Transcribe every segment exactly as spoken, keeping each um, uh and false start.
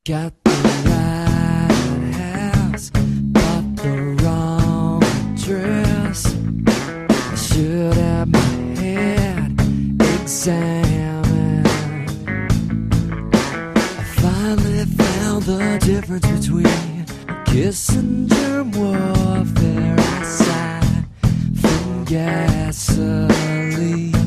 Got the right house, bought the wrong dress. I should have my head examined. I finally found the difference between kiss and germ warfare. I sigh from gasoline.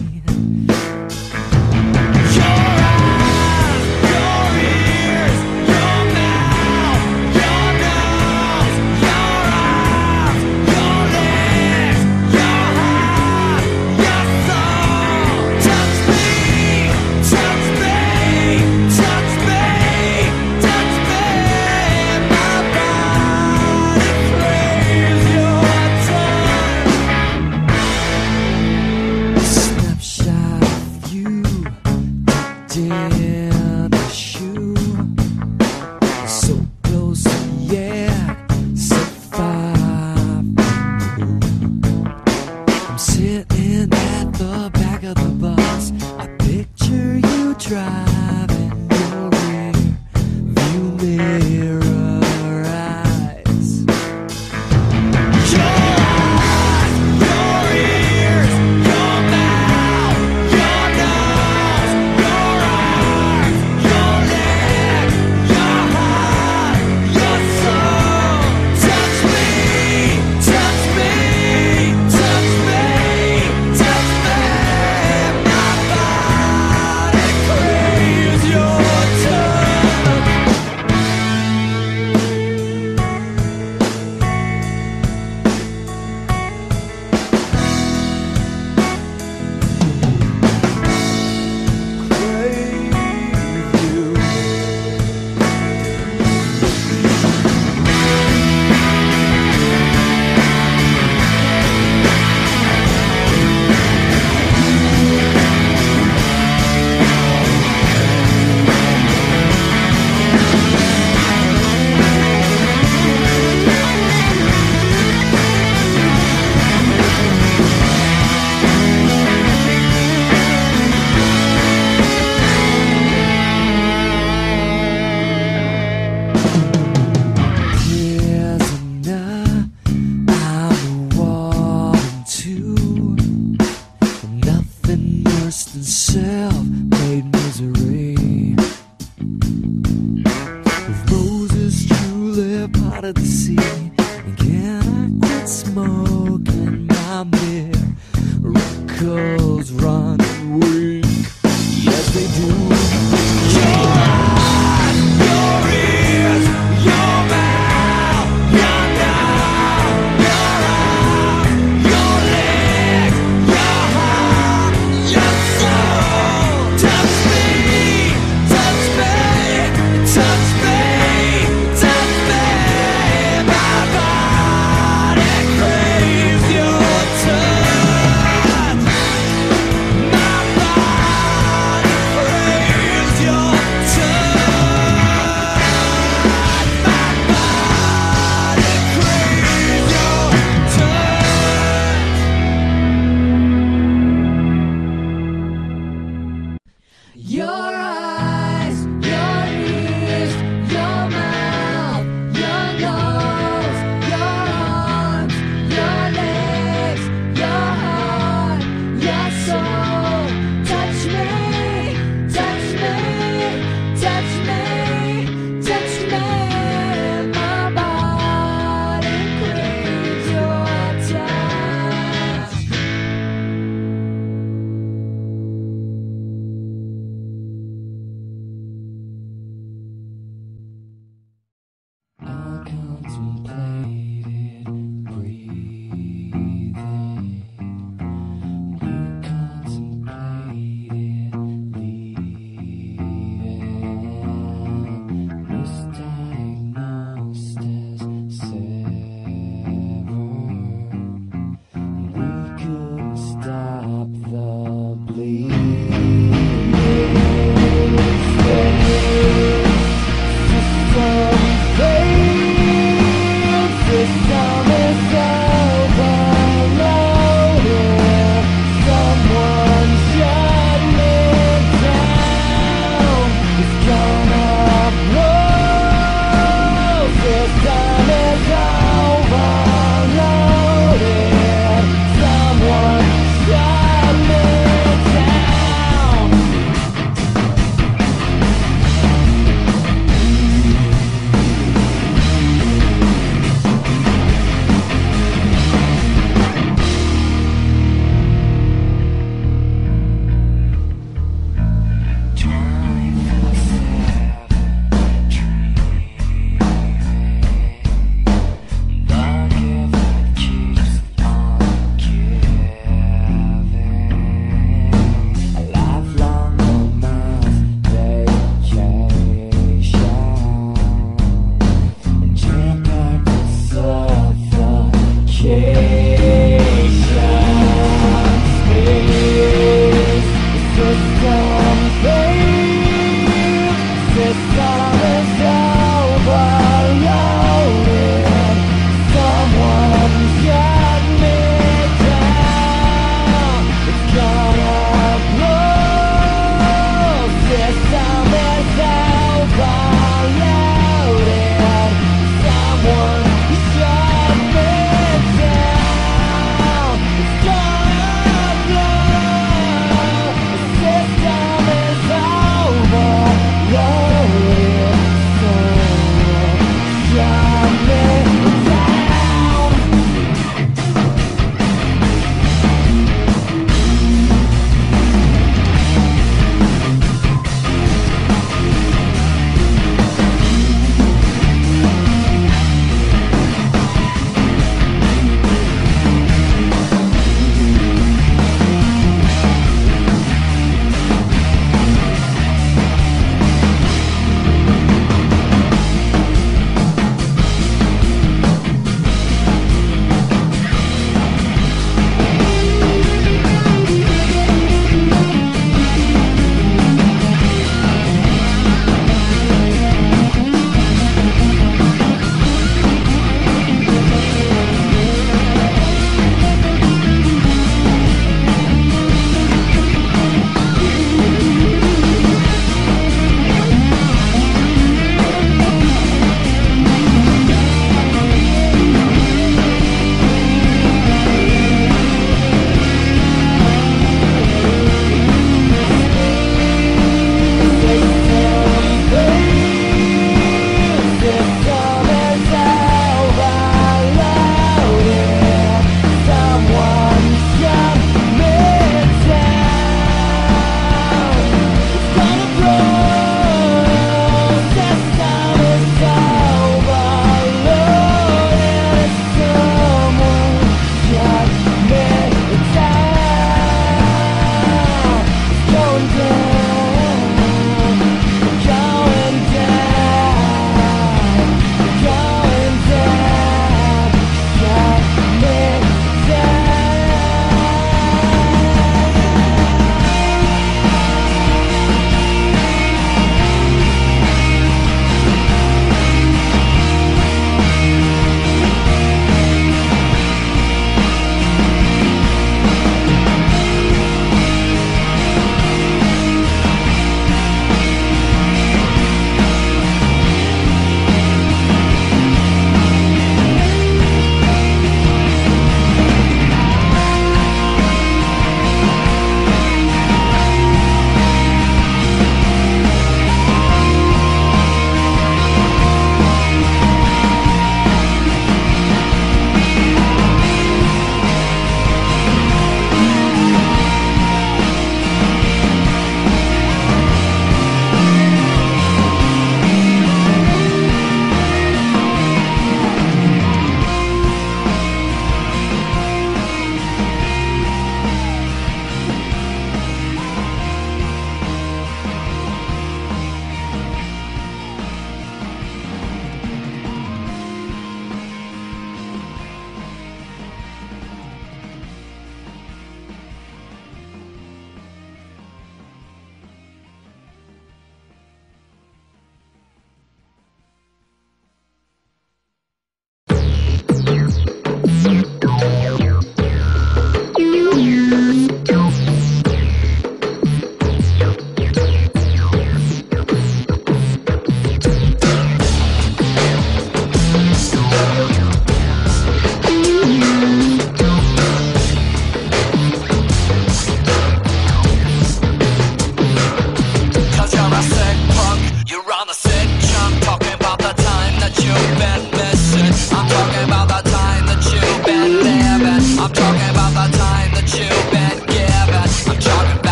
My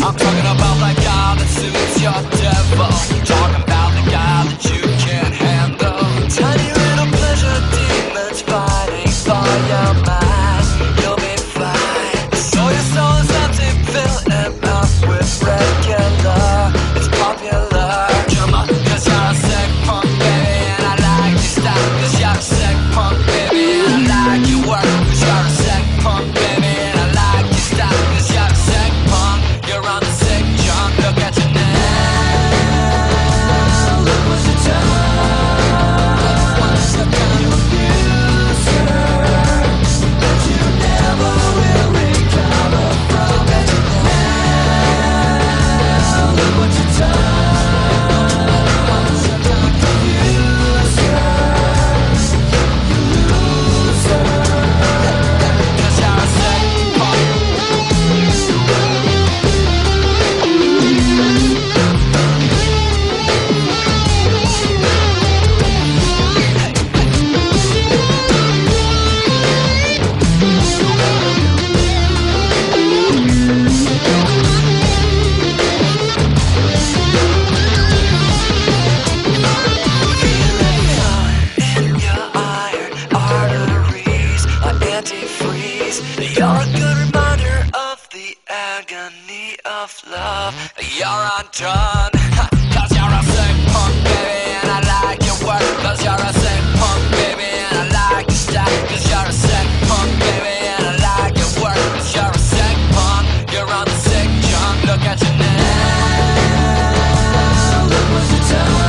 I'm talking about that guy that suits your devil. Talking about the guy that you can't handle. Tiny little pleasure demons fighting for your mind. You'll be fine. So your soul is empty, fill him up with regular. It's popular. Come on, cause you're a sick punk, baby, and I like your style. Cause you're a sick punk, baby, and I like your work. Cause you're a sick punk, baby, and I like your style. Cause you're a sick punk, you're on the sick junk. Look at you now. Look what you done. Once again, you abuser, but you never will recover from it. Now, look what you done. Once again, you abuser, you loser. Cause you're a sick punk. In your iron arteries, an antifreeze. You're a good reminder of the agony of love. You're undone. Cause you're a sick punk, baby, and I like your work. Cause you're a sick punk, baby, and I like your style. Cause you're a sick punk, baby, and I like your work. Cause you're a sick punk, you're on the sick junk. Look at you now. Look what you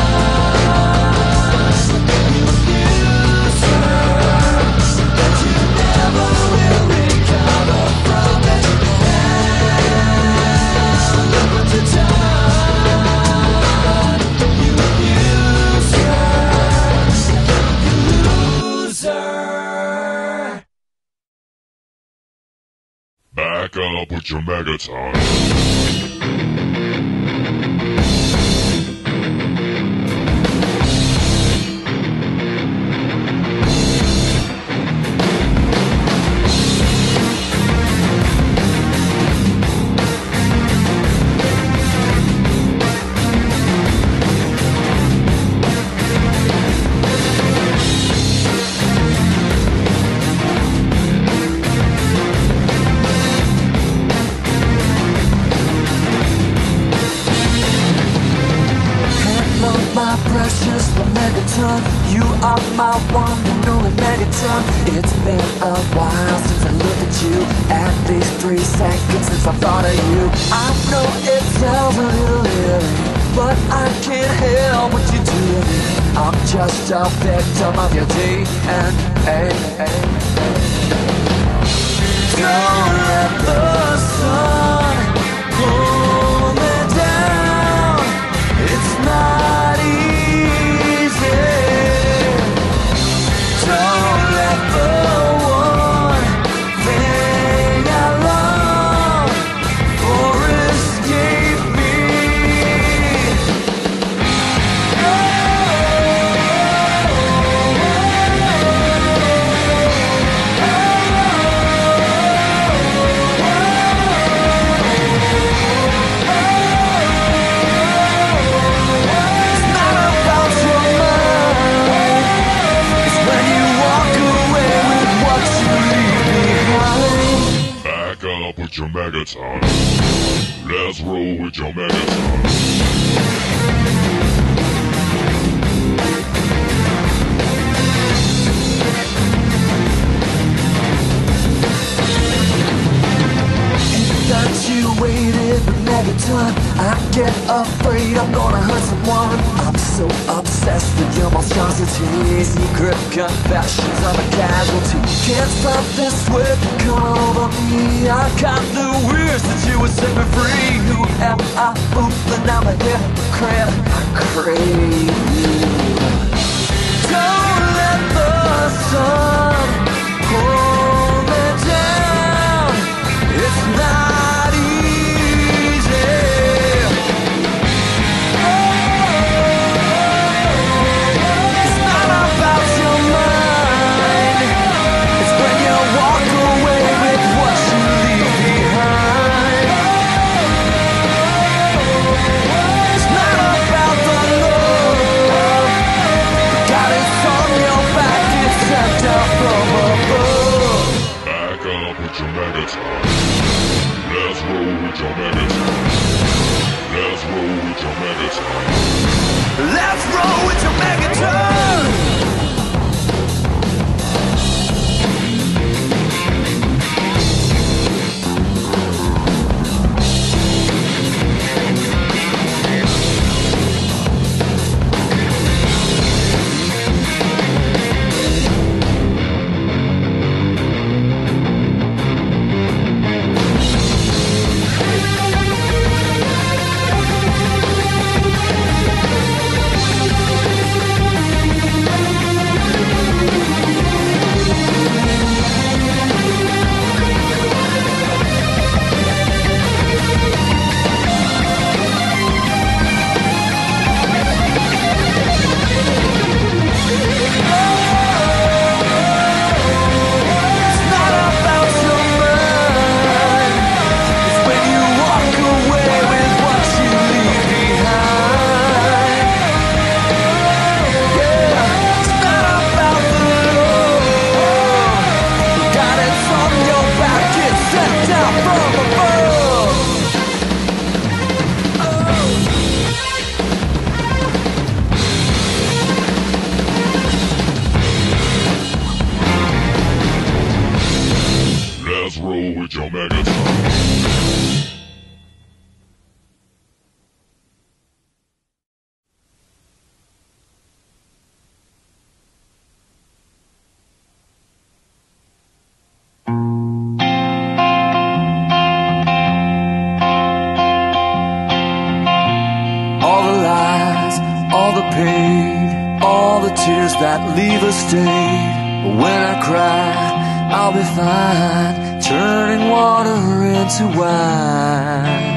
done. You abuser, but you never will recover from it. Look what you done. You abuser, you loser. Back up with your megaton. Hello, my precious megaton. You are my one and only megaton. It's been a while since I looked at you. At least three seconds since I thought of you. I know it sounds a little eerie, but I can't help what you do to me. I'm just a victim of your D N A. Don't let the sun pull me down. It's not easy. Don't let the one thing I love for escape me. It's not about your mind. It's when you walk away with what you leave behind. Back up with your megaton. Let's roll with your megaton. Infatuated with megaton, I get afraid I'm gonna hurt someone. I'm so obsessed with your monstrosity. Secret confessions of a casualty. Can't stop this whip coming over me. I got the wish that you would set me free. Who am I? Ooh, and I'm a hypocrite. I crave you. Don't let the sun pull me down. It's not easy. It's not about your mind. It's when you walk away with what you leave behind. pain, all the tears that leave a stain. But when I cry, I'll be fine, turning water into wine.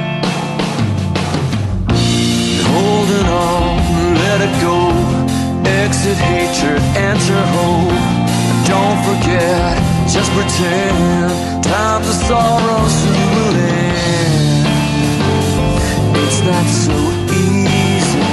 Holding on, let it go, exit hatred, enter hope. Don't forget, just pretend, times of sorrow soon will end. It's not so easy,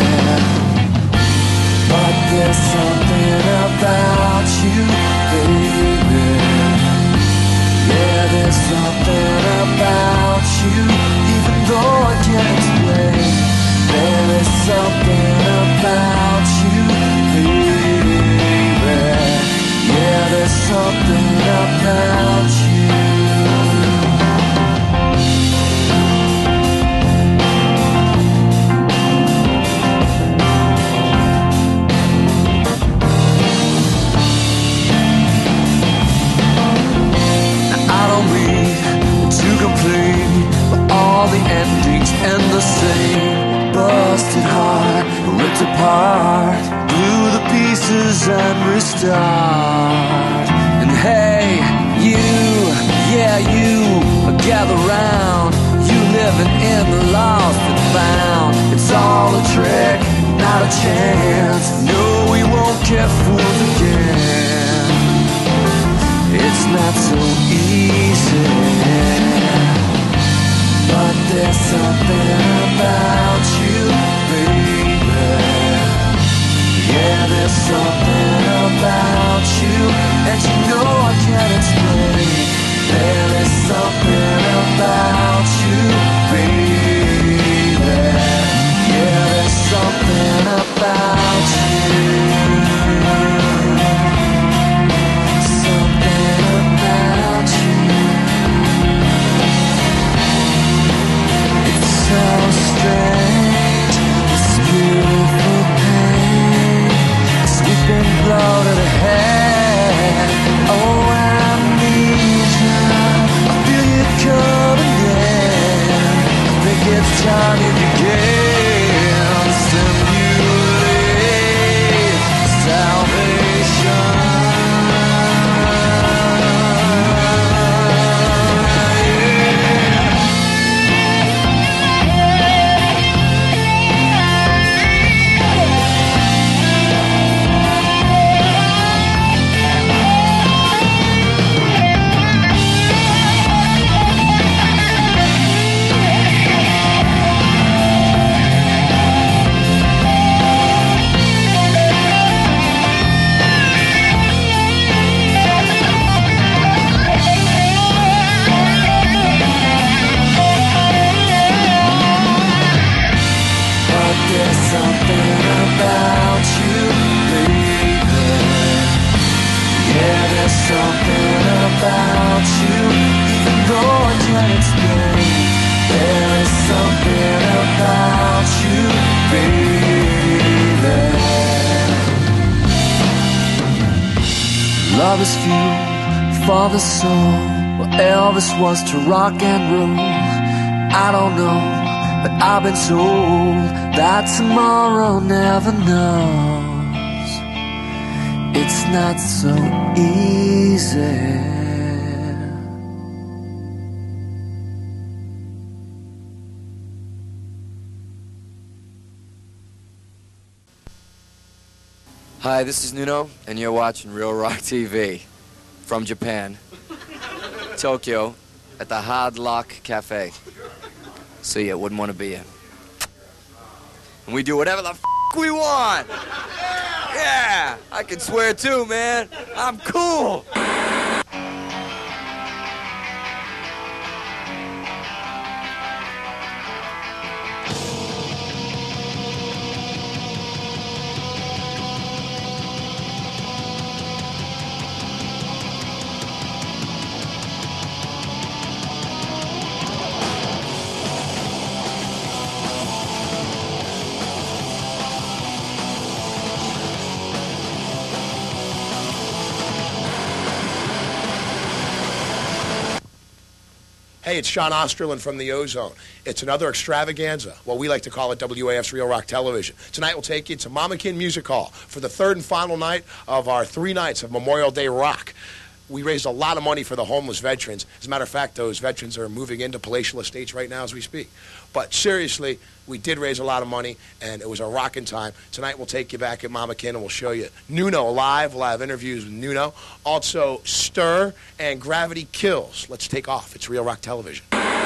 but there's something about you, baby. Yeah, there's something about you, even though I can't explain. There is something about you, baby. Yeah, there's something about you. All the endings end the same. Busted heart, ripped apart, glue the pieces and restart. And hey, you, yeah you, gather round. You living in the lost and found. It's all a trick, not a chance. No, we won't get fooled again. It's not so easy, but there's something about you, baby. Yeah, there's something about you, and you know I can't explain. There is something about you, baby. Yeah, there's something about you. Something about you. So strange, this beautiful pain, sweeping blow to the head. Oh, I need you, I feel you coming in. I think it's time you begin. Simulate salvation. Love is fuel for the soul. Well, Elvis was to rock and roll. I don't know, but I've been told that tomorrow never knows. It's not so easy. Hi, this is Nuno, and you're watching Real Rock T V from Japan, Tokyo, at the Hard Lock Cafe. So yeah, wouldn't want to be here. And we do whatever the f we want. Yeah, I can swear too, man. I'm cool. Hey, it's John Osterland from the Ozone. It's another extravaganza. Well, we like to call it W A F's Real Rock Television. Tonight we'll take you to Mama Kin Music Hall for the third and final night of our three nights of Memorial Day Rock. We raised a lot of money for the homeless veterans. As a matter of fact, those veterans are moving into palatial estates right now as we speak. But seriously, we did raise a lot of money, and it was a rocking time. Tonight we'll take you back at Mama Kin, and we'll show you Nuno live. We'll have interviews with Nuno. Also, Stir and Gravity Kills. Let's take off. It's Real Rock Television.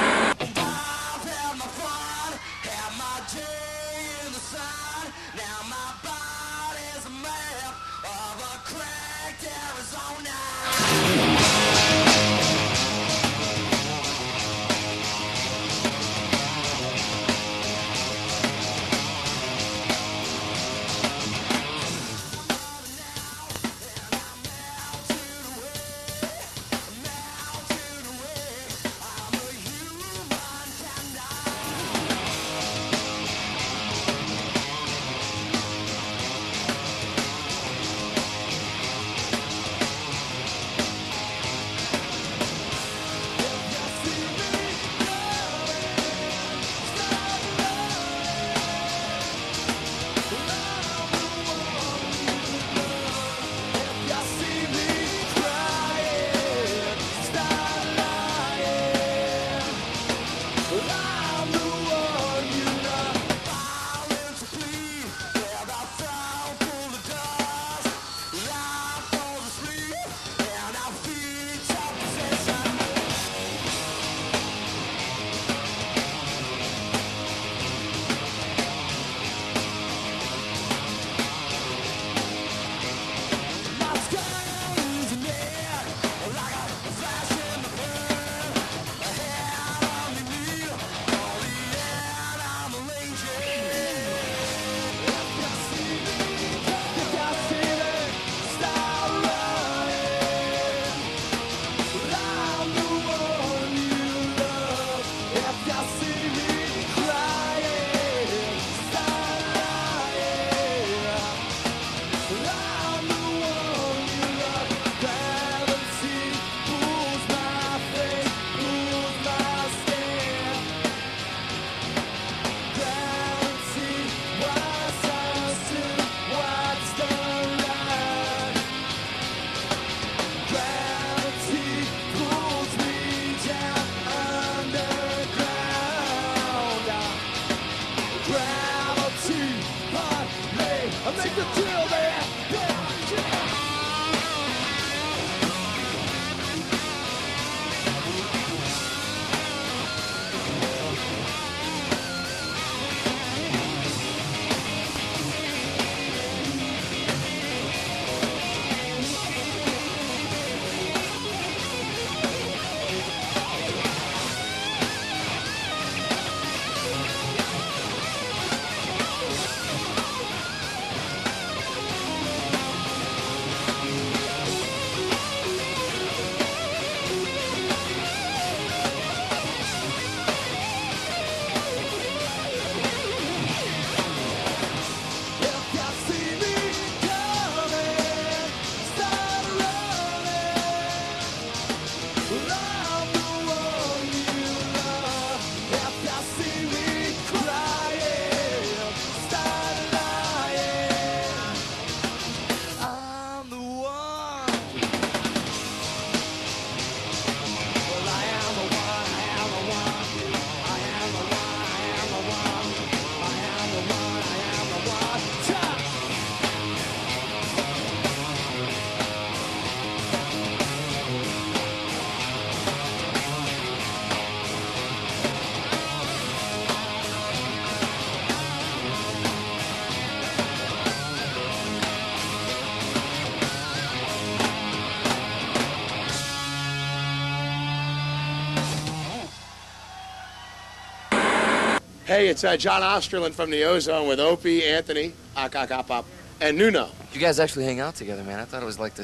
Hey, it's uh, John Osterland from the Ozone with Opie, Anthony, Ak Ak Op Op, and Nuno. You guys actually hang out together, man. I thought it was like this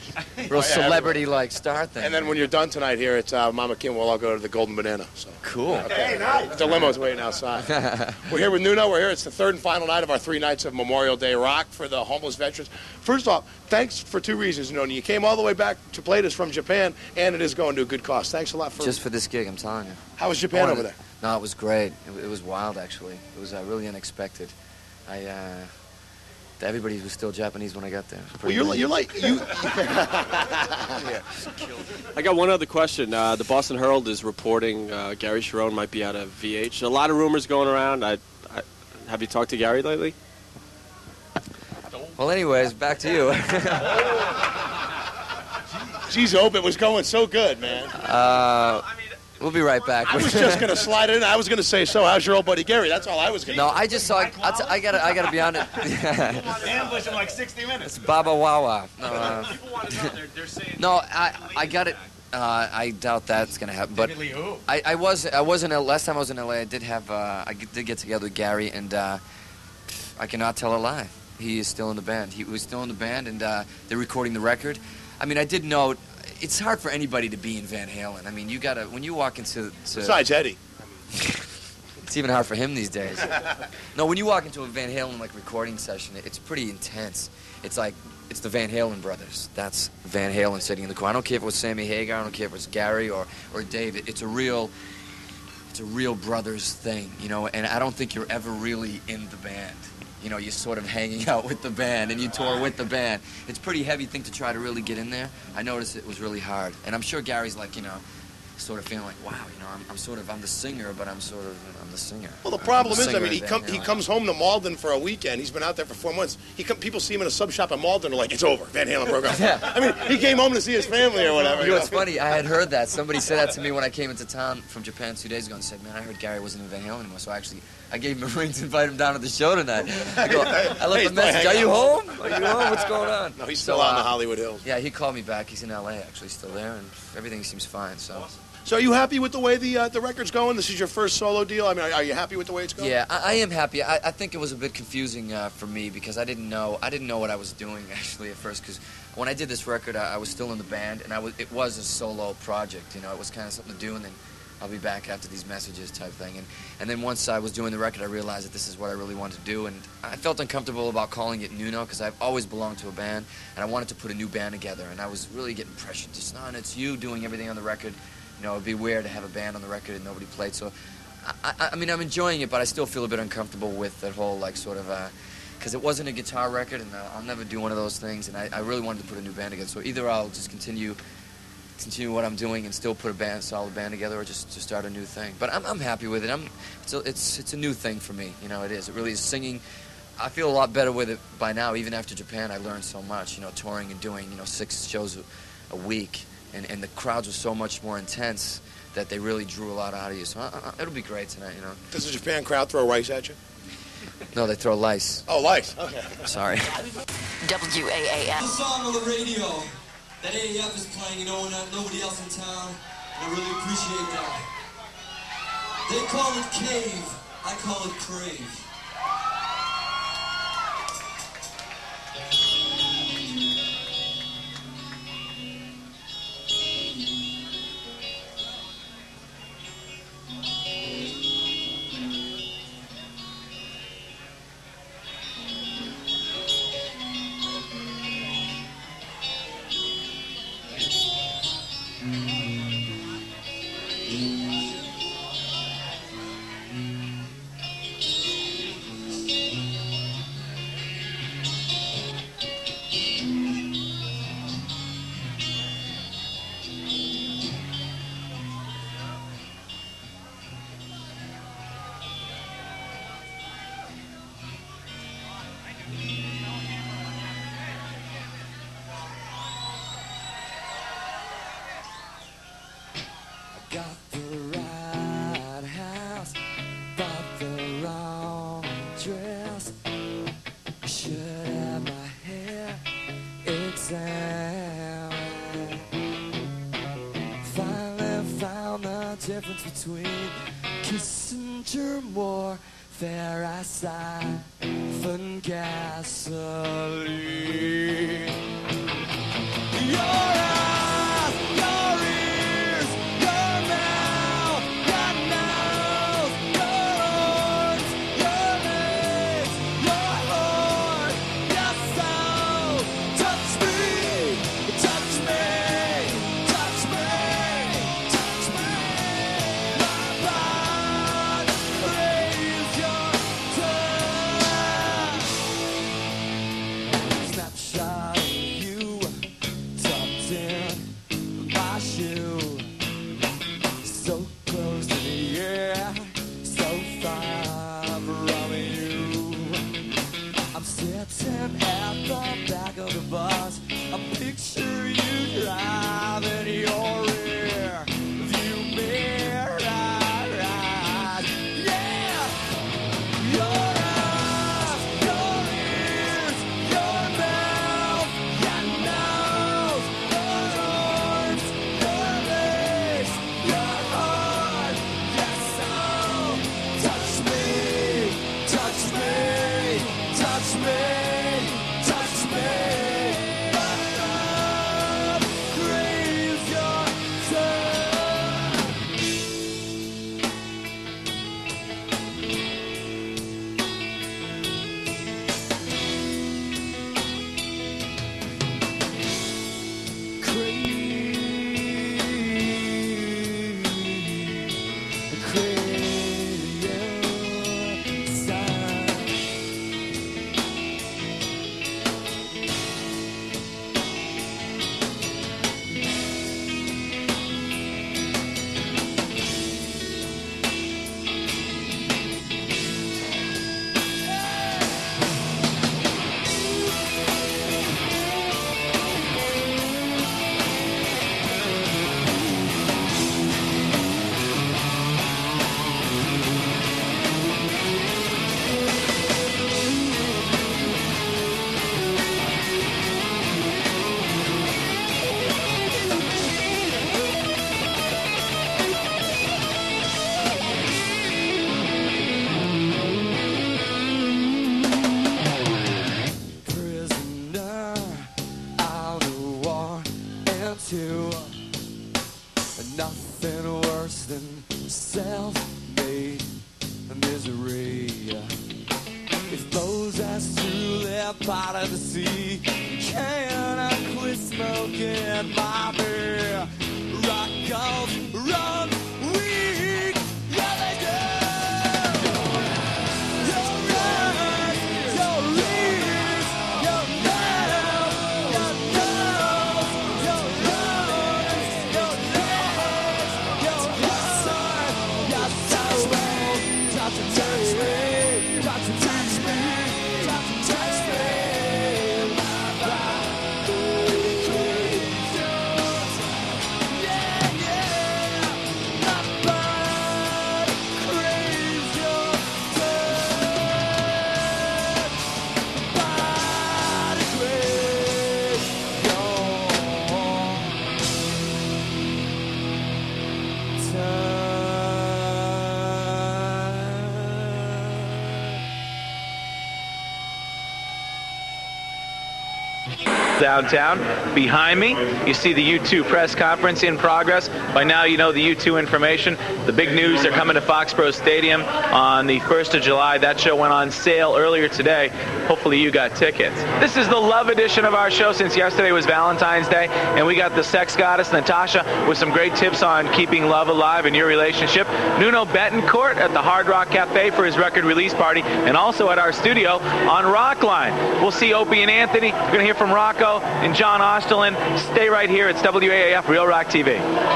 real celebrity-like star thing. And then when you're done tonight here at uh, Mama Kim, we'll all go to the Golden Banana. So. Cool. Okay. Hey, nice. The limo's waiting outside. We're here with Nuno. We're here. It's the third and final night of our three nights of Memorial Day Rock for the homeless veterans. First off, thanks for two reasons, Nuno. You came all the way back to play this from Japan, and it is going to a good cause. Thanks a lot for... Just for this gig, I'm telling you. How was Japan over there? No, it was great. It, it was wild, actually. It was uh, really unexpected. I, uh... Everybody was still Japanese when I got there. Well, you're, you're like... You... yeah. I got one other question. Uh, the Boston Herald is reporting uh, Gary Cherone might be out of V H. A lot of rumors going around. I, I, have you talked to Gary lately? Well, anyways, back to you. Jeez, Hope, it was going so good, man. Uh... We'll be right back. I was just going to slide it in. I was going to say, so how's your old buddy Gary? That's all I was going to No, I just saw, I, I gotta, I gotta be honest. Ambush in like sixty minutes. It's Baba Wawa. No, uh, no I, I got it. Uh, I doubt that's going to happen. But I, I was, I was in, last time I was in L A, I did have, uh, I did get together with Gary, and uh, I cannot tell a lie. He is still in the band. He was still in the band, and uh, they're recording the record. I mean, I did note, it's hard for anybody to be in Van Halen. I mean, you gotta, when you walk into... To, Besides Eddie. It's even hard for him these days. No, when you walk into a Van Halen, like, recording session, it's pretty intense. It's like, it's the Van Halen brothers. That's Van Halen sitting in the corner. I don't care if it was Sammy Hagar, I don't care if it was Gary or, or David. It's a real, it's a real brothers thing, you know, and I don't think you're ever really in the band. You know, you're sort of hanging out with the band, and you tour with the band. It's a pretty heavy thing to try to really get in there. I noticed it was really hard. And I'm sure Gary's like, you know, sort of feeling like, wow, you know, I'm, I'm sort of, I'm the singer, but I'm sort of, I'm the singer. Well, the problem the is, I mean, he, come, he comes home to Malden for a weekend. He's been out there for four months. He come, people see him in a sub shop in Malden, they're like, it's over. Van Halen broke up. Yeah. I mean, he came home to see his family or whatever. You know, it's funny. I had heard that. Somebody said that to me when I came into town from Japan two days ago and said, man, I heard Gary wasn't in Van Halen anymore. So I actually, I gave him a ring to invite him down to the show tonight. I, go, I left Hey, a message, are you home? Are you home? What's going on? No, he's still so, out in the uh, Hollywood Hills. Yeah, he called me back. He's in L A actually, still there, and everything seems fine. So. So are you happy with the way the uh, the record's going? This is your first solo deal. I mean, are, are you happy with the way it's going? Yeah, I, I am happy. I, I think it was a bit confusing uh, for me because I didn't know I didn't know what I was doing actually at first. Because when I did this record, I, I was still in the band, and I was it was a solo project. You know, it was kind of something to do, and then I'll be back after these messages type thing. And and then once I was doing the record, I realized that this is what I really wanted to do, and I felt uncomfortable about calling it Nuno because I've always belonged to a band, and I wanted to put a new band together, and I was really getting pressured. Just, no, it's you doing everything on the record. You know, it'd be weird to have a band on the record and nobody played. So, I, I, I mean, I'm enjoying it, but I still feel a bit uncomfortable with that whole, like, sort of, because uh, it wasn't a guitar record, and uh, I'll never do one of those things, and I, I really wanted to put a new band together. So either I'll just continue continue what I'm doing and still put a band, solid band together, or just, just start a new thing. But I'm, I'm happy with it. I'm, it's, a, it's, it's a new thing for me. You know, it is. It really is. Singing, I feel a lot better with it by now. Even after Japan, I learned so much, you know, touring and doing, you know, six shows a, a week. And, and the crowds were so much more intense that they really drew a lot out of you. So I, I, it'll be great tonight, you know. Does the Japan crowd throw rice at you? No, they throw lice. Oh, lice. Okay. Sorry. W A A F. The song on the radio that A A F is playing, you know, not nobody else in town. And I really appreciate that. They call it cave, I call it crave. Got the right house, bought the wrong dress. Should have my hair examined. Finally found the difference between Kissinger more fair I siphon gasoline. Yeah. possessed to live part of the sea. Can I quit smoking my beer? Rock goes run weak. Yeah, they do. Your rise, your leaves, your nails, your nose, your lungs, your legs, your heart, your soul. Touch and touch me, touch and touch me, touch and touch me. Downtown. Behind me, you see the U two press conference in progress. By now, you know the U two information. The big news, they're coming to Foxborough Stadium on the first of July. That show went on sale earlier today. Hopefully you got tickets. This is the love edition of our show since yesterday was Valentine's Day, and we got the sex goddess, Natasha, with some great tips on keeping love alive in your relationship. Nuno Bettencourt at the Hard Rock Cafe for his record release party, and also at our studio on Rockline. We'll see Opie and Anthony. We're going to hear from Rocco and John Osterlin. Stay right here. It's W A A F Real Rock T V.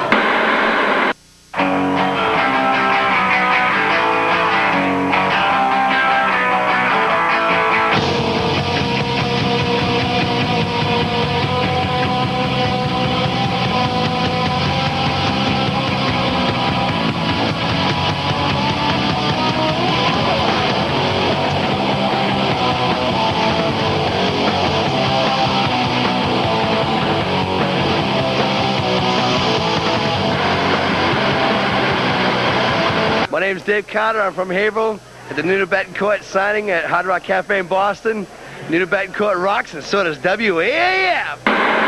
My name's Dave Carter. I'm from Haverhill at the Nuno Bettencourt signing at Hard Rock Cafe in Boston. Nuno Bettencourt rocks, and so does W A A F.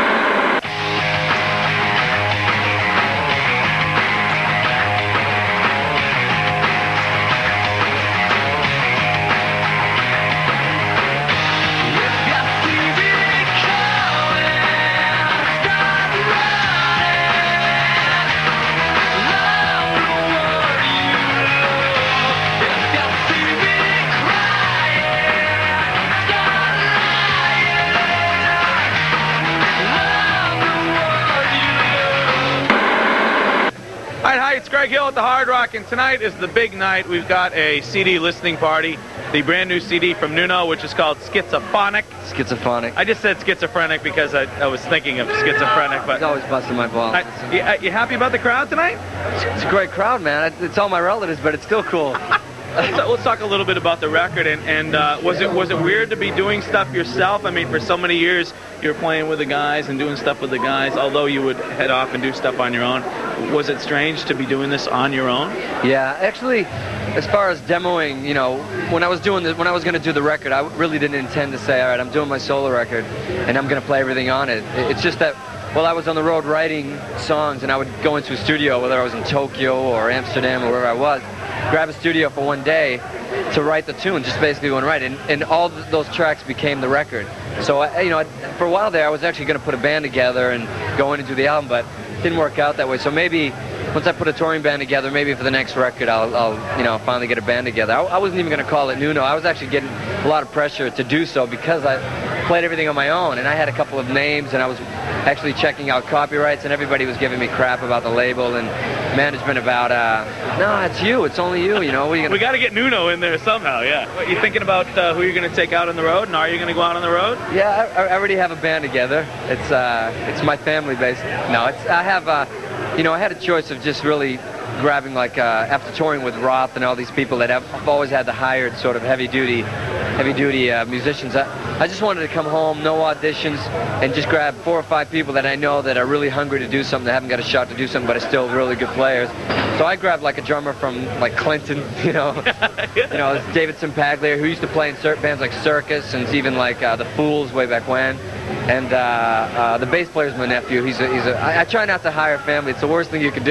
It's Greg Hill at the Hard Rock, and tonight is the big night. We've got a C D listening party, the brand new C D from Nuno, which is called Schizophonic. Schizophrenic. I just said schizophrenic because I, I was thinking of schizophrenic, but He's always busting my balls. I, you, uh, you happy about the crowd tonight? It's a great crowd, man. It's all my relatives, but it's still cool. let's, let's talk a little bit about the record, and, and uh, was it was it weird to be doing stuff yourself? I mean, for so many years you were playing with the guys and doing stuff with the guys, although you would head off and do stuff on your own. Was it strange to be doing this on your own? Yeah, actually, as far as demoing, you know, when I was doing the, when I was going to do the record, I really didn't intend to say, all right, I'm doing my solo record, and I'm going to play everything on it. It's just that while I was on the road writing songs, and I would go into a studio, whether I was in Tokyo or Amsterdam or wherever I was, grab a studio for one day to write the tune, just basically go and write it. And, and all th those tracks became the record. So, I, you know, I, for a while there, I was actually going to put a band together and go in and do the album, but it didn't work out that way. So maybe once I put a touring band together, maybe for the next record, I'll, I'll you know, finally get a band together. I, I wasn't even going to call it Nuno. I was actually getting a lot of pressure to do so because I played everything on my own, and I had a couple of names, and I was actually checking out copyrights, and everybody was giving me crap about the label and management about, uh, no, it's you, it's only you, you know. What are you gonna... We got to get Nuno in there somehow, yeah. What, you thinking about uh, who you're going to take out on the road, and are you going to go out on the road? Yeah, I, I already have a band together. It's uh, it's my family base. No, it's I have, uh, you know, I had a choice of just really grabbing, like, uh, after touring with Roth and all these people that have, I've always had the hired sort of heavy-duty, heavy-duty uh, musicians. I, I just wanted to come home, no auditions, and just grab four or five people that I know that are really hungry to do something, that haven't got a shot to do something, but are still really good players. So I grabbed, like, a drummer from, like, Clinton, you know, you know, it's David Simpaglier, who used to play in cert bands like Circus and even like uh, the Fools way back when. And uh, uh, the bass player's my nephew. He's a, he's a. I, I try not to hire family. It's the worst thing you can do.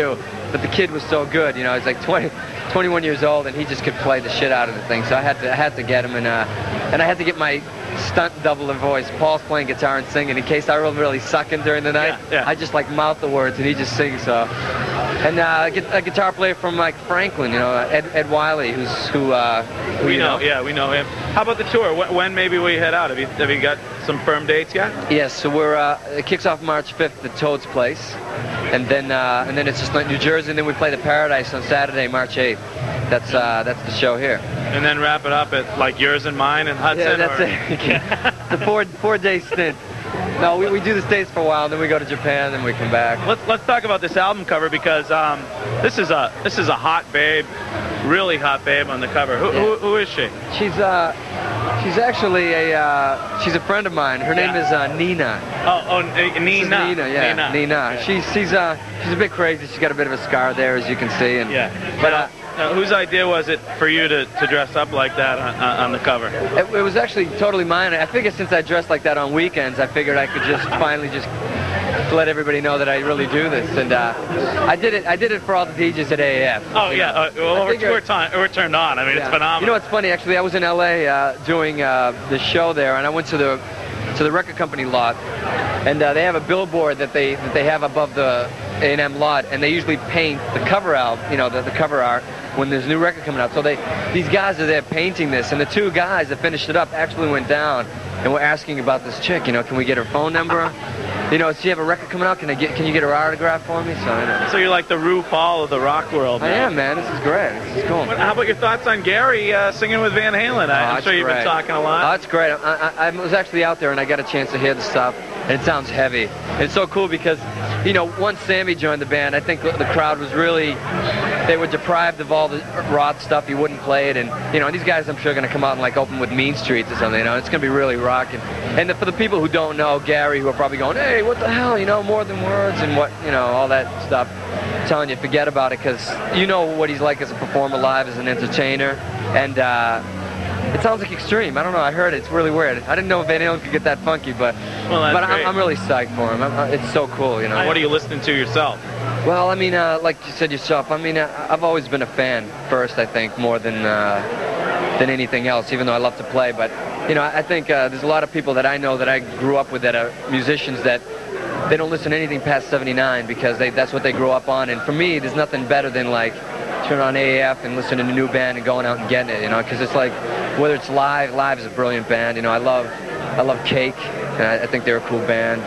but the kid was so good. You know, he's like twenty, twenty-one years old, and he just could play the shit out of the thing. So I had to I had to get him, and uh, and I had to get my stunt doubler voice. Paul's playing guitar and singing. In case I was really sucking during the night, Yeah, yeah. I just like mouth the words, and he just sings. So, and uh, a guitar player from like Franklin, you know, Ed, Ed Wiley, who's who. Uh, who We you know, yeah, we know him. How about the tour? When, when maybe will you head out? Have you have you got some firm dates yet? Yes, so we're uh, it kicks off March fifth at Toad's Place, and then uh, and then it's just like New Jersey, and then we play the Paradise on Saturday, March eighth. That's uh, that's the show here. And then wrap it up at like yours and mine in Hudson. Yeah, that's or... it. It's a four four day stint. No, we, we do the States for a while, then we go to Japan, then we come back. Let's let's talk about this album cover because um, this is a this is a hot babe, really hot babe on the cover. Who Yeah. who, who is she? She's uh, she's actually a uh, she's a friend of mine. Her name Yeah. is uh, Nina. Oh oh N- This is Nina. Nina, yeah, Nina. Nina. Okay. She's she's uh she's a bit crazy. She's got a bit of a scar there, as you can see. And Yeah. but uh, Now, whose idea was it for you to, to dress up like that on, on the cover? It, it was actually totally mine. I figured since I dress like that on weekends, I figured I could just finally just let everybody know that I really do this. And uh, I did it. I did it for all the D Js at A A F. Oh, you yeah. know. Uh, well, I we're, figured- we're, ton- we're turned on. I mean, Yeah. it's phenomenal. You know what's funny? Actually, I was in L A uh, doing uh, the show there, and I went to the to the record company lot, and uh, they have a billboard that they that they have above the A and M lot, and they usually paint the cover out, you know, the, the cover art when there's a new record coming out. So they these guys are there painting this, and the two guys that finished it up actually went down and were asking about this chick. You know, can we get her phone number? You know, does she have a record coming out? Can I get? Can you get her autograph for me? So, you know. So you're like the RuPaul of the rock world. I man. am, man. This is great. This is cool. What- How about your thoughts on Gary uh, singing with Van Halen? I, Oh, I'm it's sure you've been great. talking a Oh, lot. it's great. I, I, I was actually out there and I got a chance to hear the stuff, and it sounds heavy. It's so cool because, you know, once Sammy joined the band, I think the crowd was really, they were deprived of all the Rod stuff. He wouldn't play it, and you know, these guys I'm sure are going to come out and like open with Mean Streets or something. You know, it's going to be really rocking. And the, for the people who don't know Gary, who are probably going, hey, what the hell, you know, more than words and what, you know, all that stuff. I'm telling you, forget about it, because you know what he's like as a performer live, as an entertainer, and uh, it sounds like extreme. I don't know. I heard it. It's really weird. I didn't know Van Halen could get that funky, but Well, that's but great. I'm, I'm really psyched for him. I'm, uh, it's so cool, you know. What are you listening to yourself? Well, I mean, uh, like you said yourself, I mean, uh, I've always been a fan first, I think, more than uh, than anything else, even though I love to play. But, you know, I think uh, there's a lot of people that I know that I grew up with that are musicians that they don't listen to anything past seventy-nine because they, that's what they grew up on. And for me, there's nothing better than, like, turn on A A F and listen to a new band and going out and getting it, you know, because it's like, whether it's live, live is a brilliant band. You know, I love I love Cake, and I, I think they're a cool band.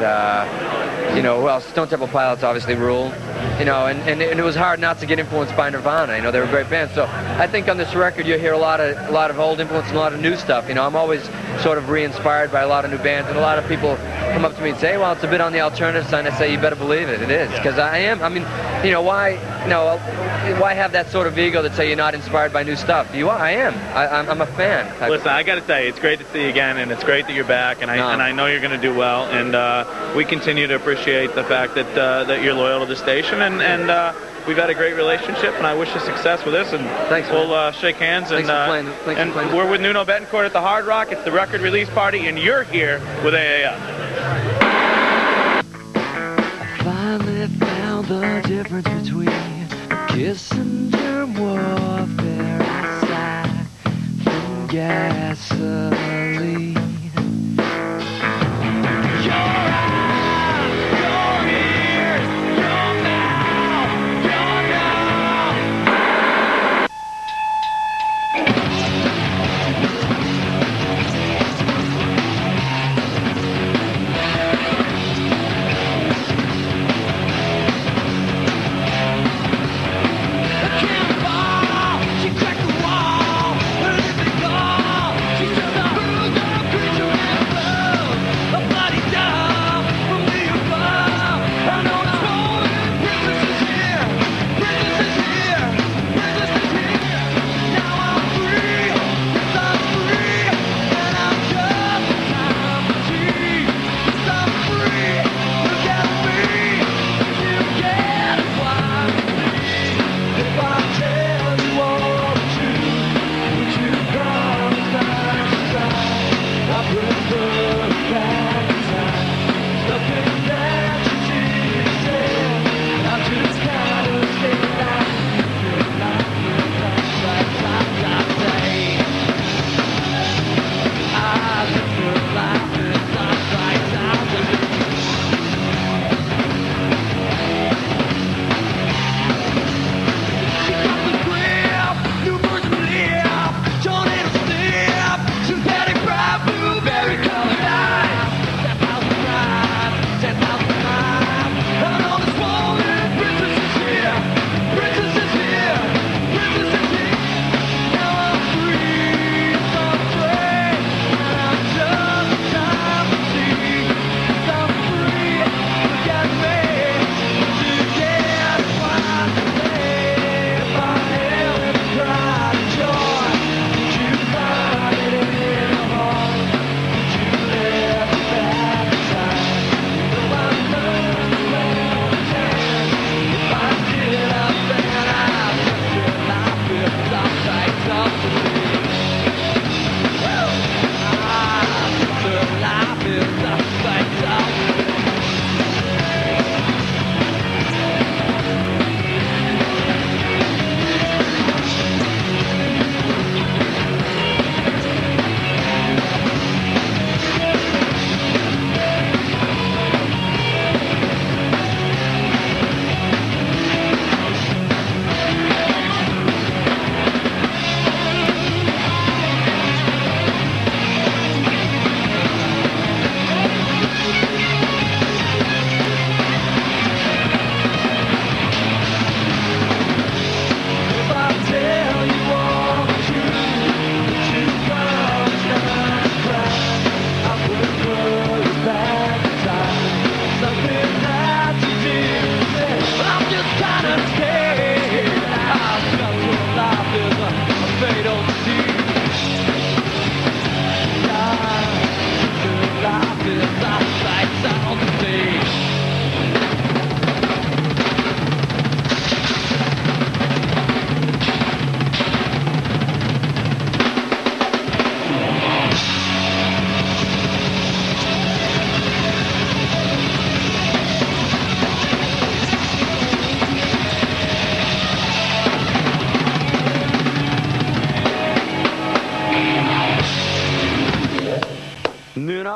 Uh, you know, who else? Stone Temple Pilots obviously rule. You know, and, and, and it was hard not to get influenced by Nirvana. You know, they were a great band. So I think on this record you'll hear a lot of a lot of old influence and a lot of new stuff. You know, I'm always sort of re-inspired by a lot of new bands, and a lot of people come up to me and say, well, it's a bit on the alternative side. And I say, you better believe it, it is, because I am. I mean, you know, why, you know, why have that sort of ego that say you're not inspired by new stuff? You are. I am. I, I'm, I'm a fan. Listen, I got to tell you, it's great to see you again, and it's great that you're back, and I No. and I know you're going to do well, and uh, we continue to appreciate the fact that uh, that you're loyal to the station, and and uh, we've had a great relationship, and I wish you success with this, and Thanks, man. we'll uh, shake hands, and Thanks for uh, playing- thanks for and playing. we're with Nuno Betancourt at the Hard Rock. It's the record release party, and you're here with A A F. Finally found the difference between kiss and germ warfare aside from gasoline. Your eyes, your ears, your mouth, your nose. Cannonball, she cracked the wall. Where did it go? She's just a bruiser.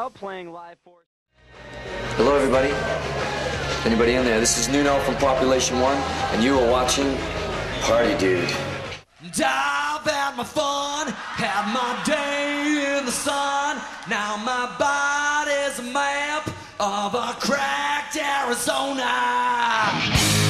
now playing live for... Hello, everybody. Anybody in there? This is Nuno from Population One, and you are watching Party Dude. I've had my fun, had my day in the sun. Now my body's a map of a cracked Arizona.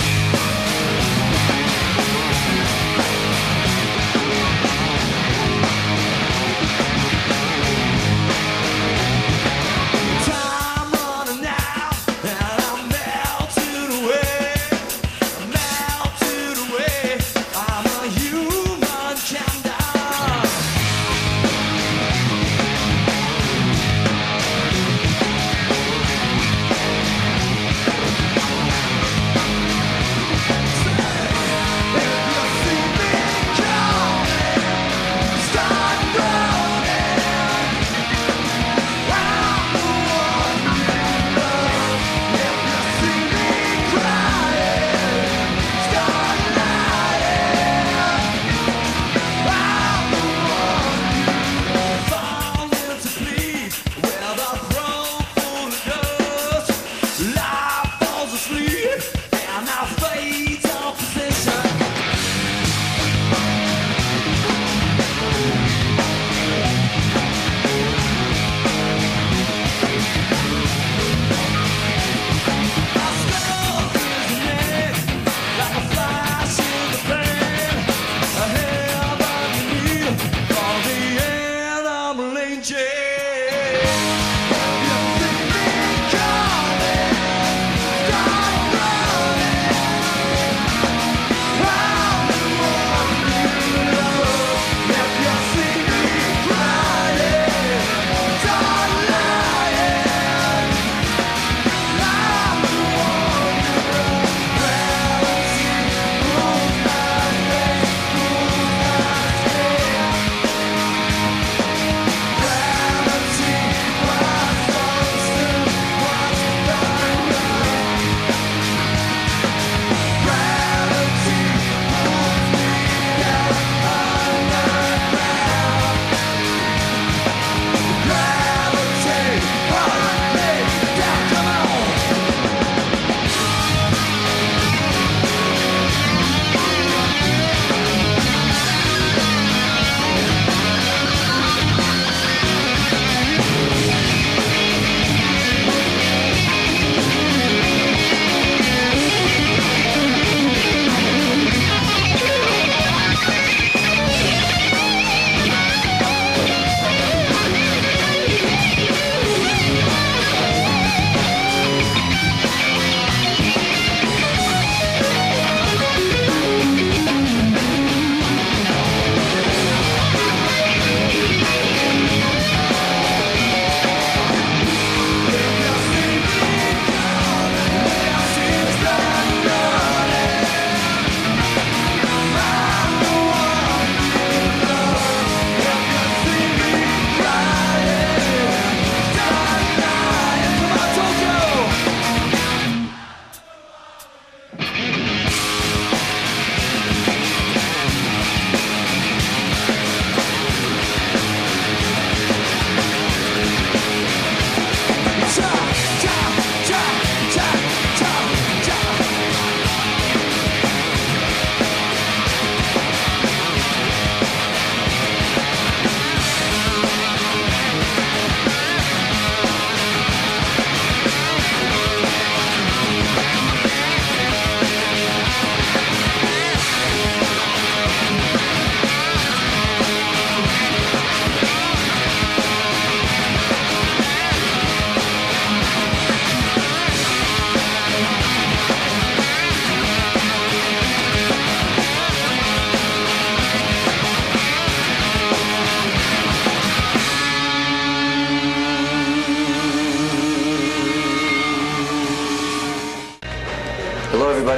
Hello, everybody.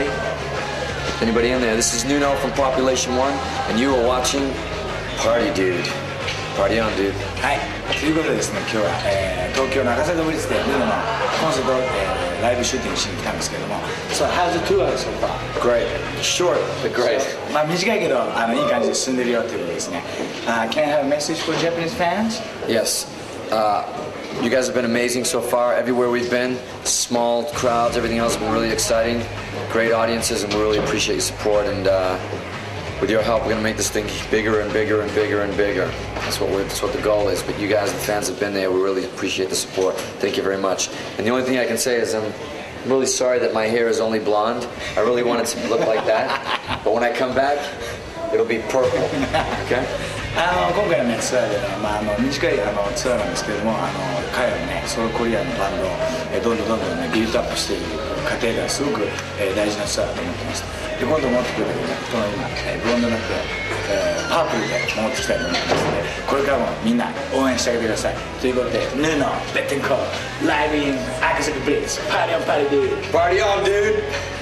Anybody in there? This is Nuno from Population One, and you are watching Party Dude. Party on, dude. はい、ということでですね、今日は、えー、東京中坂ブリッジでヌーノのコンサート、えー、ライブシューティングしに来たんですけども、So how's the tour so far? Great. Short, but great. まあ短いけどあのいい感じで進んでるよということですね。Uh, can I have a message for Japanese fans? Yes. Uh, you guys have been amazing so far. Everywhere we've been, small crowds, everything else has been really exciting. Great audiences, and we really appreciate your support. And uh, with your help, we're gonna make this thing bigger and bigger and bigger and bigger. That's what we're, that's what the goal is. But you guys, the fans, have been there. We really appreciate the support. Thank you very much. And the only thing I can say is I'm really sorry that my hair is only blonde. I really want it to look like that. But when I come back, it'll be purple. Okay? あの今回のねツアーでは、まあ、あの短いあのツアーなんですけれども、あの彼らのねソロコリアンのバンドを、えー、どんどんどんどんねビルドアップしていく過程がすごく、えー、大事なツアーだと思ってます。で今度持ってくる時にねこの今、えー、ブロンドになって、えー、パープルで持ってきたいと思いますので、これからもみんな応援してあげてください。ということでヌーノベッテンコーライブイン赤坂ブリッジパーティーオンパーティーデューパーティーオンデュー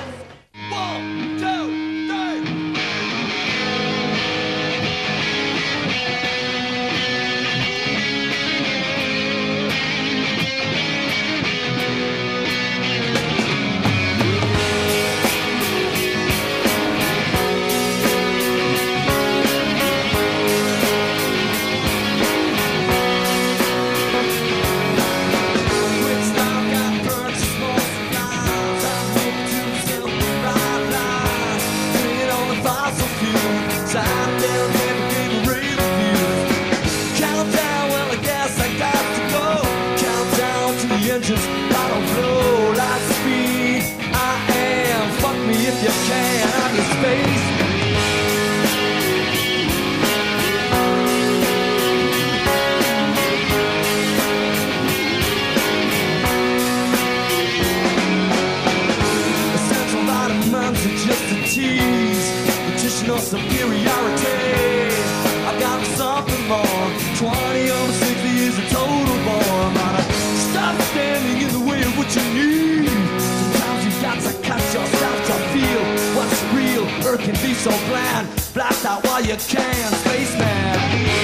can be so bland, blast out while you can, spaceman.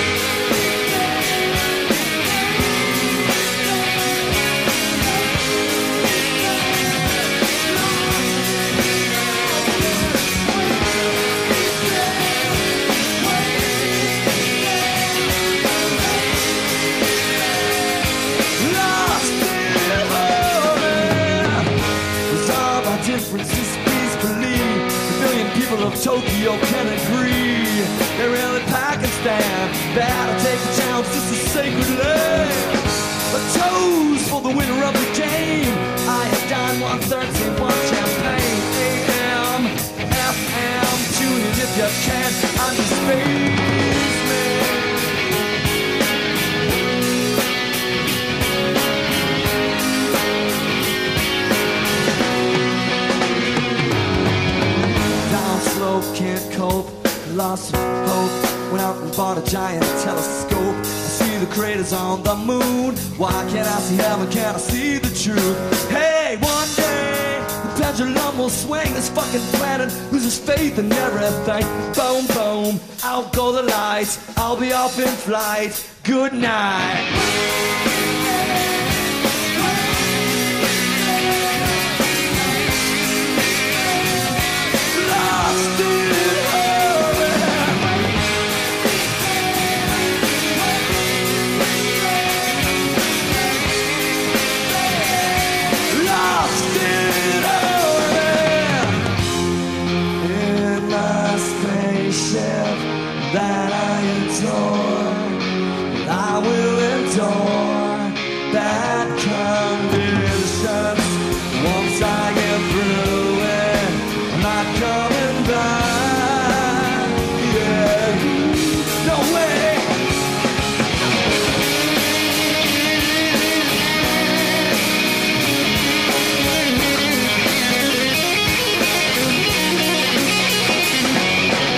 Lost in heaven, with all my differences, please believe. People of Tokyo can agree. They're really Pakistan. Better take a chance, this is sacred land. A toast for the winner of the game. I have done one thirteen, one champagne. A M, F M, tune in if you can. I'm the spaceman. Can't cope, lost hope. Went out and bought a giant telescope. I see the craters on the moon. Why can't I see heaven? Can't I see the truth? Hey, one day the pendulum will swing. This fucking planet loses faith in everything. Boom, boom, out go the lights. I'll be off in flight. Good night. That I adore, I will endure bad conditions. Once I get through it, I'm not coming back. Yeah, no way.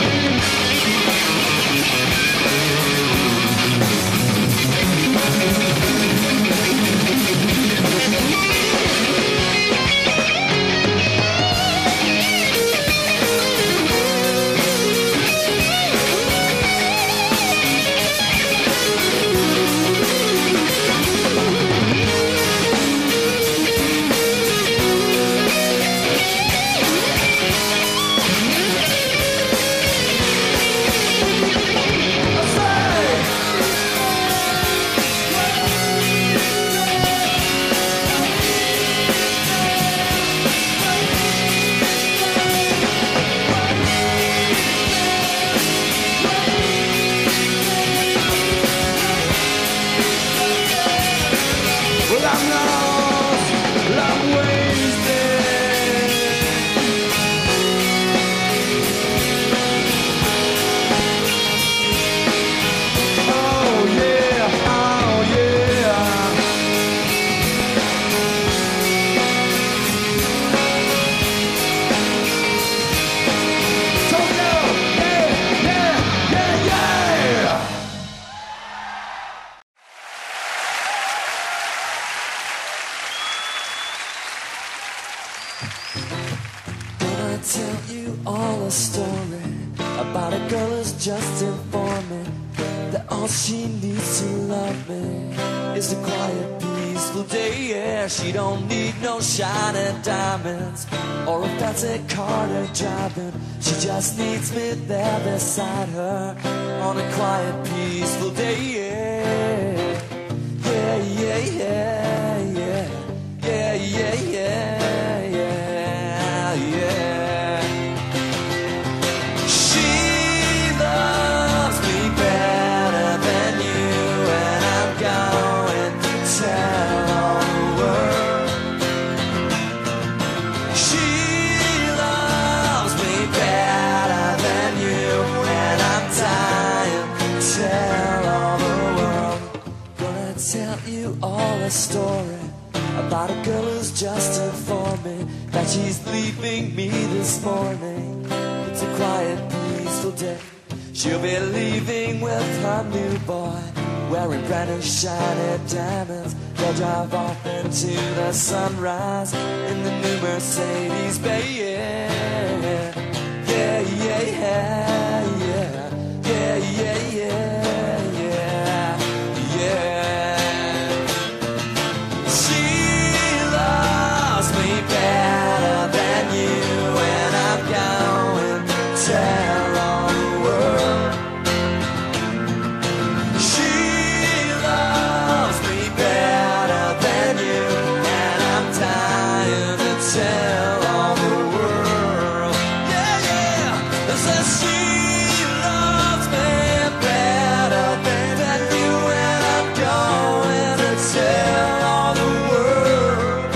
We'll be right back. tell you all a story about a girl who's just informing that all she needs to love me is a quiet, peaceful day. Yeah, she don't need no shiny diamonds or a fancy car to drive in. She just needs me there beside her on a quiet, peaceful day. Yeah, yeah, yeah, yeah, yeah, yeah, yeah, yeah, yeah, yeah. She loves me better than you, and I'm going to tell all the world. She loves me better than you, and I'm dying to tell all the world. Gonna tell you all a story about a girl who's just informed me that she's leaving me this morning. It's a quiet, peaceful day. She'll be leaving with her new boy, wearing brand new shiny diamonds. They'll drive off into the sunrise in the new Mercedes Benz. Yeah, yeah, yeah, yeah, yeah, yeah, yeah, yeah, yeah, yeah. She loves me better than you, and I'm going to tell all the world. She loves me better than you, and I'm dying to tell all the world. Yeah, yeah. Says she loves me better than you, and I'm going to tell all the world.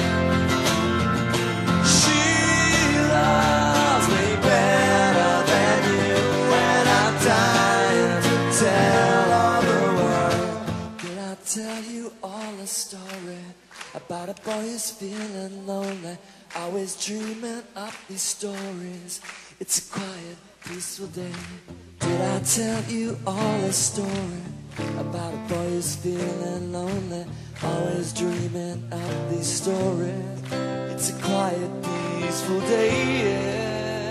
She loves me better than you, and I'm dying to tell all the world. Did I tell you all a story about a boy who's feeling lonely, always dreaming up these stories? It's a quiet, peaceful day. Did I tell you all a story about a boy who's feeling lonely, always dreaming up these stories? It's a quiet, peaceful day. Yeah.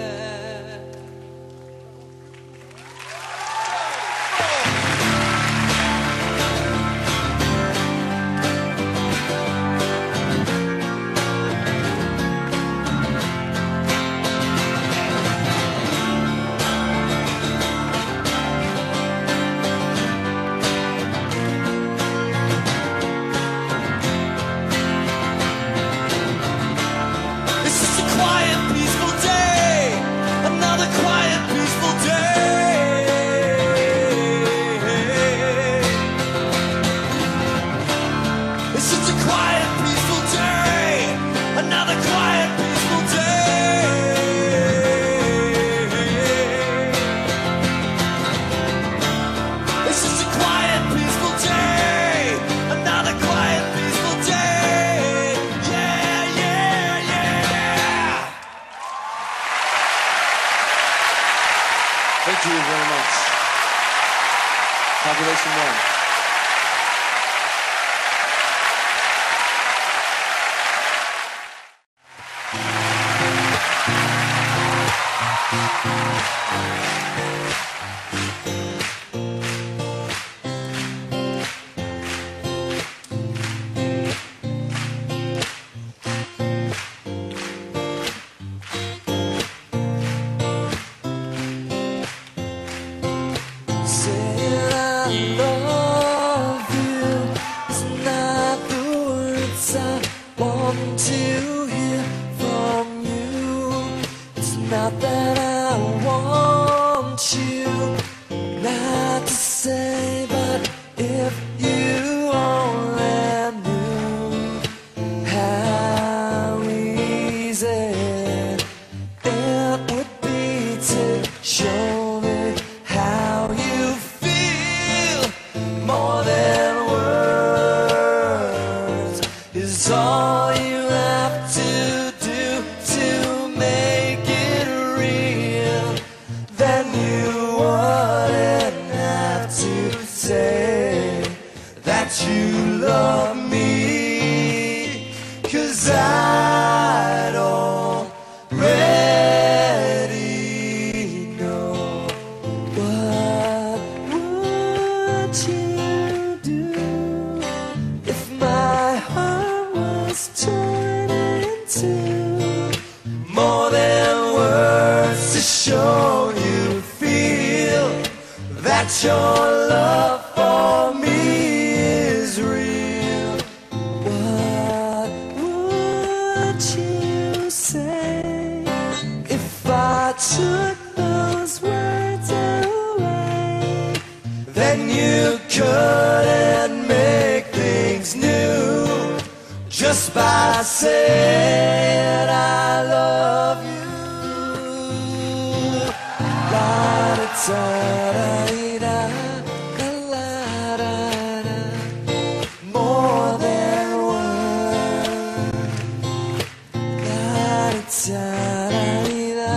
It's just a quiet, peaceful day. Another quiet, peaceful day. It's just a quiet, peaceful day. Another quiet, peaceful day. It's just a quiet, peaceful day. Another quiet, peaceful day. Yeah, yeah, yeah. Thank you very much. Population one. Saying I love you is not the words I want to hear from you. It's not that I want you not to say, but if you only knew how easy it would be to show me how you feel. More than words is all you have to do to make it real. Then you wouldn't have to say that you love me, 'cause I don't really care. If you only knew how easy it would be to show me how you feel. More than words is all you have to do to make it real. Then you wouldn't have to say that you love me, 'cause I don't really care. If you only knew how easy it would be to show me how you feel. More than words is all you have to do to make it real. Then you wouldn't have to say that you love me, 'cause I don't really care. your love for me is real. What would you say if I took those words away? Then you couldn't make things new just by saying I love you. La-da-da-da-da, la-da-da-da, more than words. La-da-da-da-da.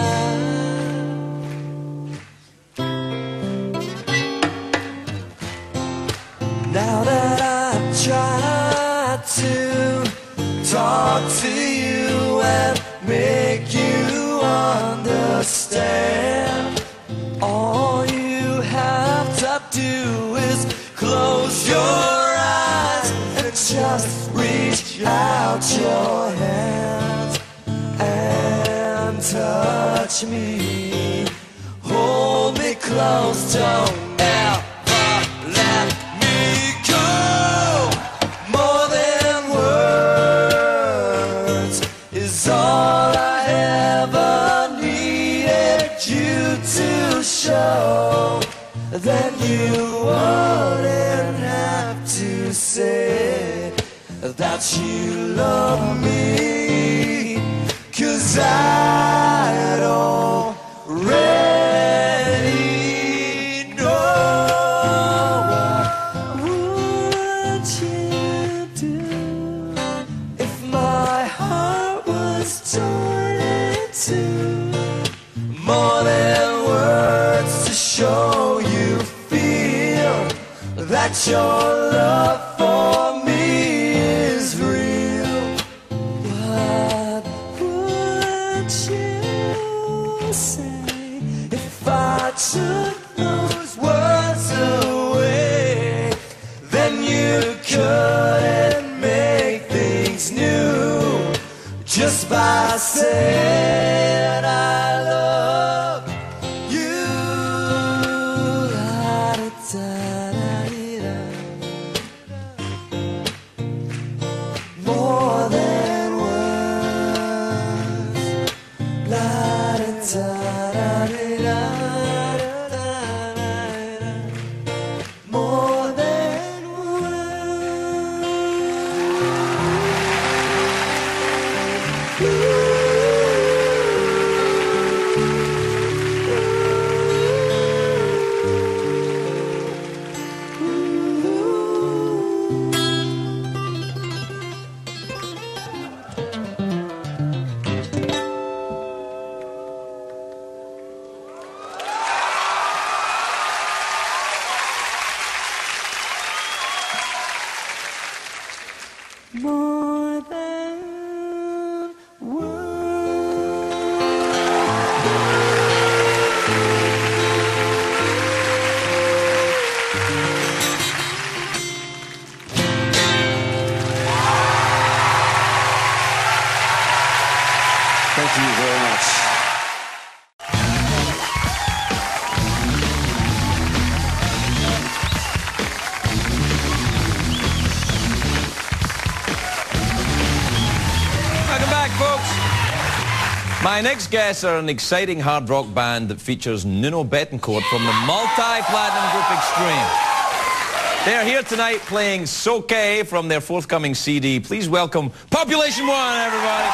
Now that I've tried to talk to you and make you understand, all you have to do is close your eyes and just reach out your hands and touch me. Hold me close, don't ever let me go. More than words is all I ever needed you to show. Then you wouldn't have to say that you love me, 'cause I'd already know. What would you do if my heart was torn in two? More than words to show you feel that your love for me is real. What would you say if I took those words away? Then you couldn't make things new just by saying I love you. La-da-da-da-da. More than words. La-da-da-da-da-da. More than more than Thank you very much. Welcome back, folks. My next guests are an exciting hard rock band that features Nuno Bettencourt from the multi-platinum group Extreme. They are here tonight playing Soke from their forthcoming C D. Please welcome Population One, everybody.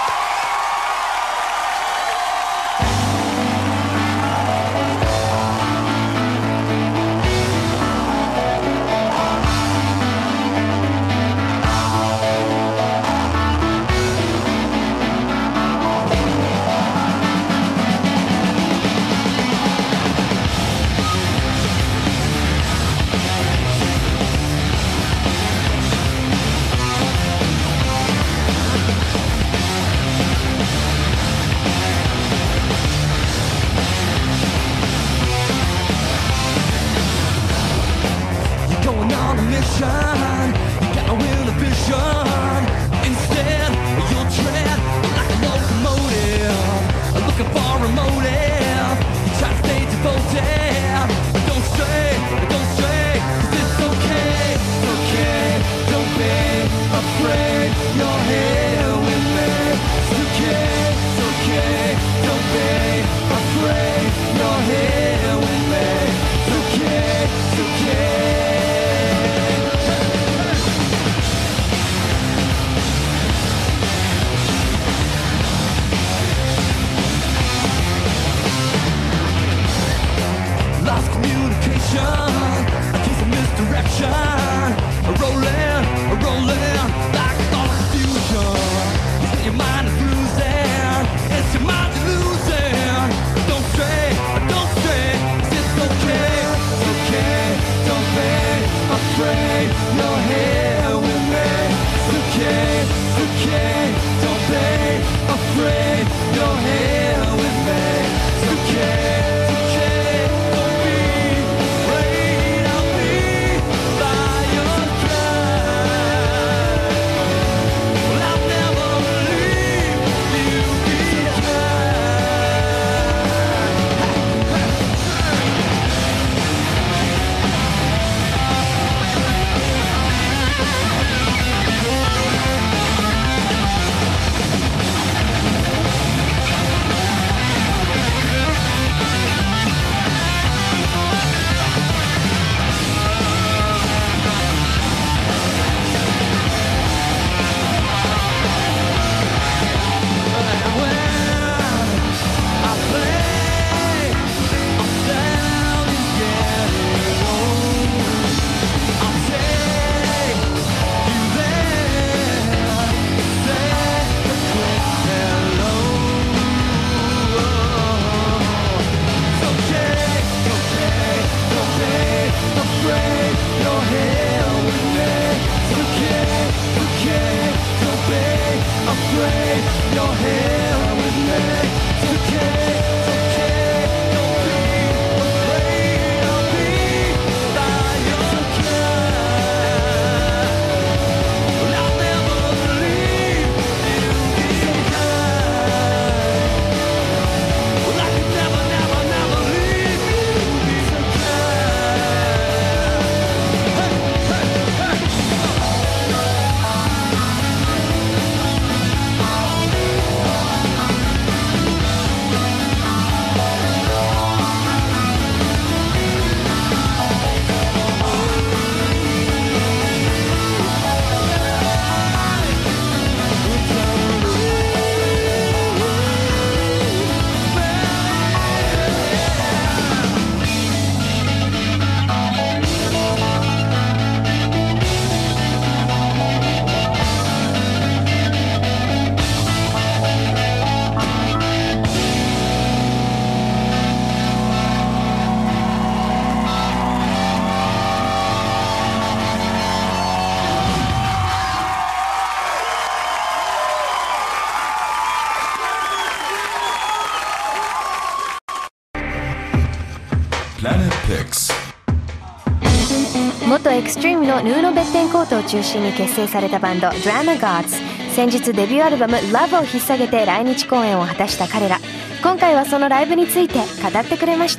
Extreme のヌーノ・ベッテンコートを中心に結成されたバンド Drama Gods。 先日デビューアルバム Love を引っ提げて来日公演を果たした彼ら。今回はそのライブについて語ってくれました。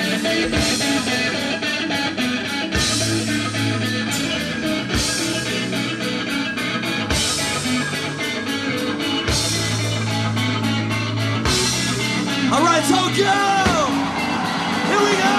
Alright, Tokyo! Here we go!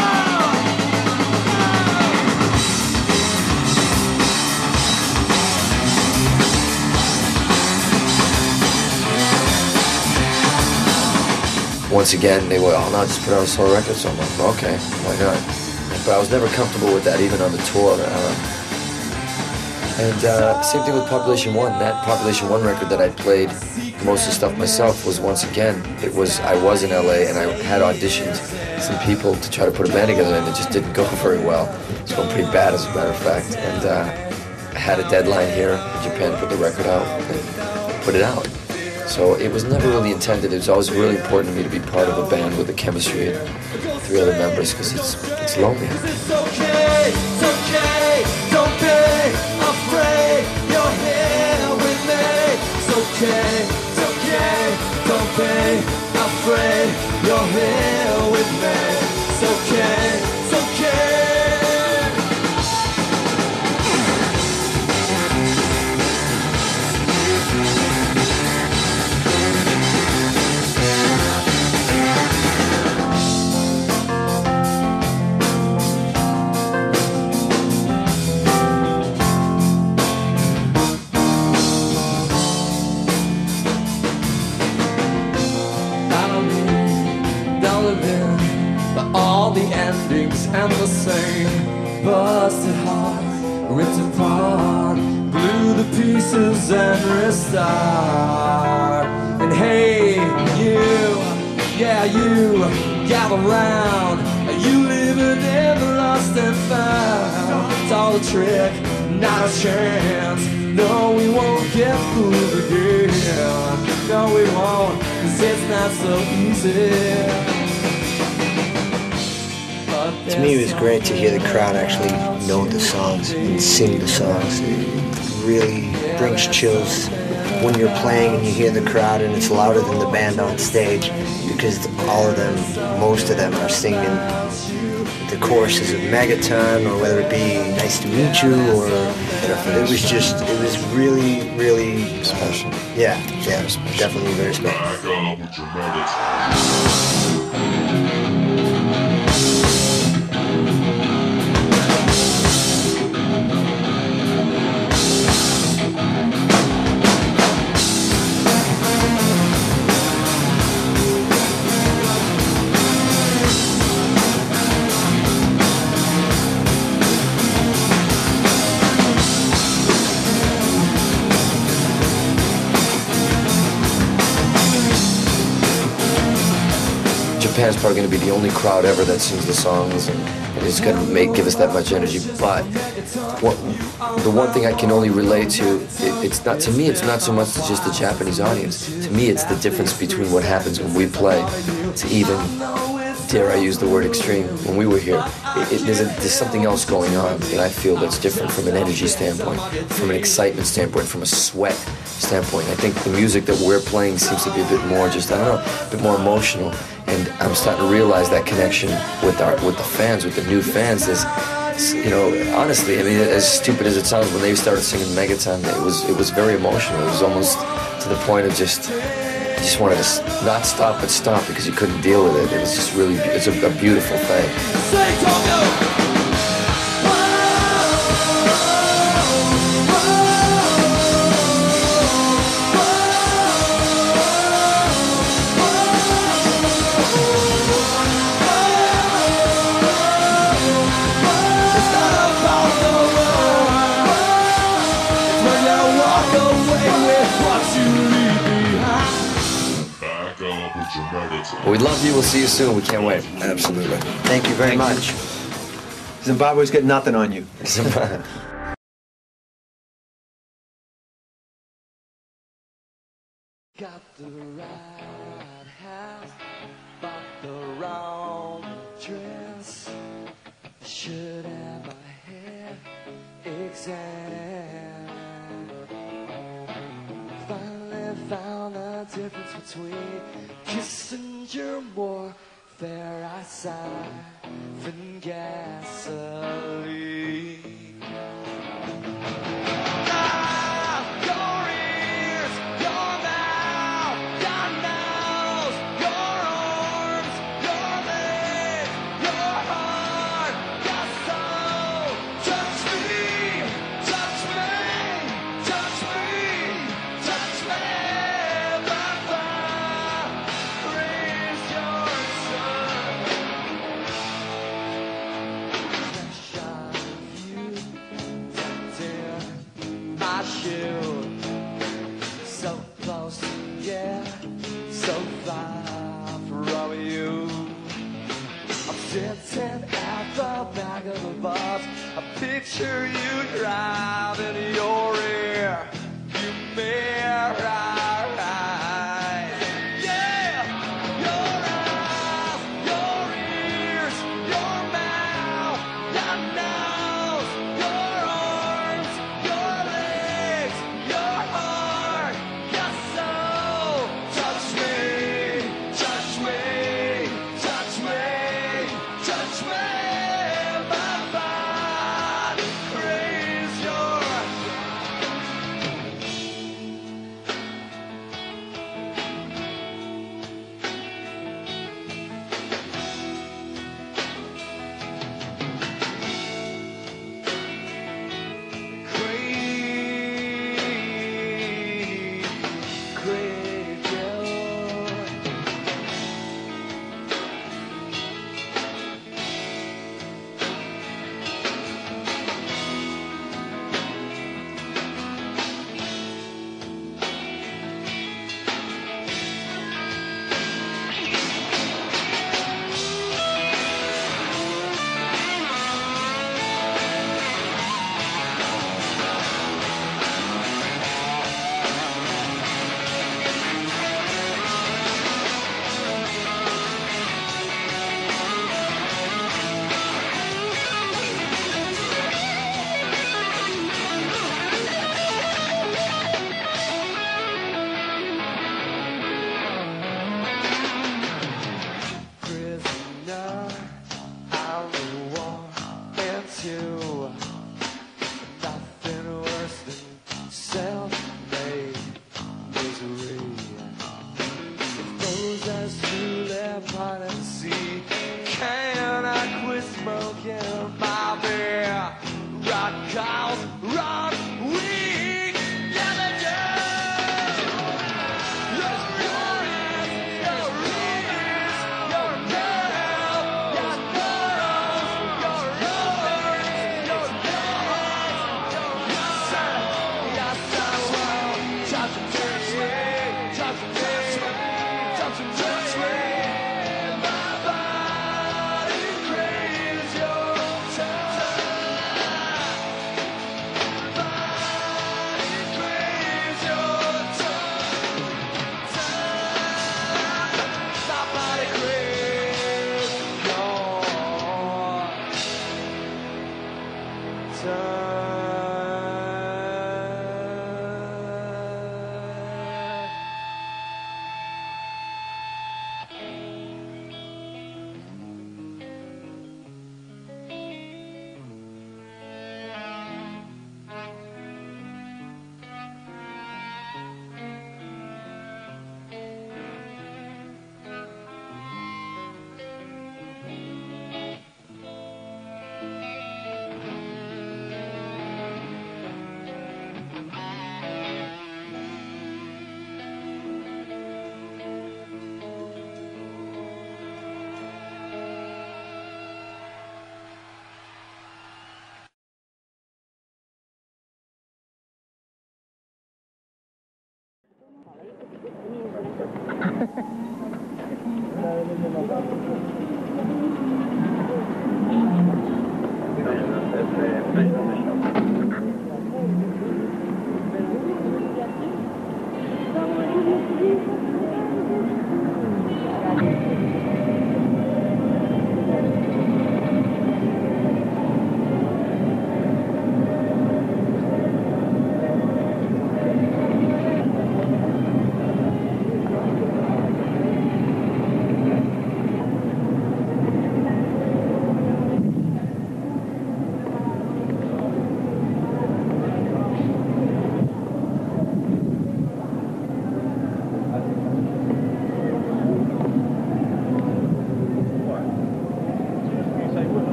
Once again, they were, oh no, just put out a solo record. So I'm like, okay, why not? But I was never comfortable with that, even on the tour. Uh, and uh, same thing with Population One. That Population One record that I played most of the stuff myself was, once again, it was, I was in L A and I had auditioned some people to try to put a band together, and it just didn't go very well. It's going pretty bad, as a matter of fact. And uh, I had a deadline here in Japan to put the record out and put it out. So it was never really intended. It was always really important to me to be part of a band with the chemistry and three other members, because it's it's lonely. It's okay, it's okay, don't be afraid, you're here with me. It's okay, it's okay, don't be afraid, you're here with me. It's okay, it's okay. All the endings and the same. Busted heart, ripped apart, glue the pieces and restart. And hey, you, yeah you, gather round. You live and never lost and found. It's all a trick, not a chance. No, we won't get fooled again. No, we won't, 'cause it's not so easy. To me, it was great to hear the crowd actually know the songs and sing the songs. It really brings chills when you're playing and you hear the crowd and it's louder than the band on stage, because all of them, most of them are singing the choruses of Megaton, or whether it be Nice to Meet You, or it was just, it was really, really special. Yeah, yeah, definitely very special. Japan's probably going to be the only crowd ever that sings the songs, and it's going to make give us that much energy. But what, the one thing I can only relate to, it, it's not to me. It's not so much just the Japanese audience. To me, it's the difference between what happens when we play to even, dare I use the word extreme, when we were here. It, it, there's, a, there's something else going on that I feel that's different from an energy standpoint, from an excitement standpoint, from a sweat standpoint. I think the music that we're playing seems to be a bit more just, I don't know, a bit more emotional. And I'm starting to realize that connection with our, with the fans, with the new fans is, you know, honestly, I mean, as stupid as it sounds, when they started singing Megaton, it was, it was very emotional. It was almost to the point of just, you just wanted to not stop but stop because you couldn't deal with it. It was just really, it's a, a beautiful thing. Well, we love you. We'll see you soon. We can't wait. Absolutely. Thank you very Thank much. You. Zimbabwe's got nothing on you. Zimbabwe. Got the right house, bought the wrong dress. Should have my hair exam. Finally found the difference between Kissinger warfare I siphon gasoline. So close, yeah, so far from you. I'm sitting at the back of the bus. I picture you driving your rear. You mirror.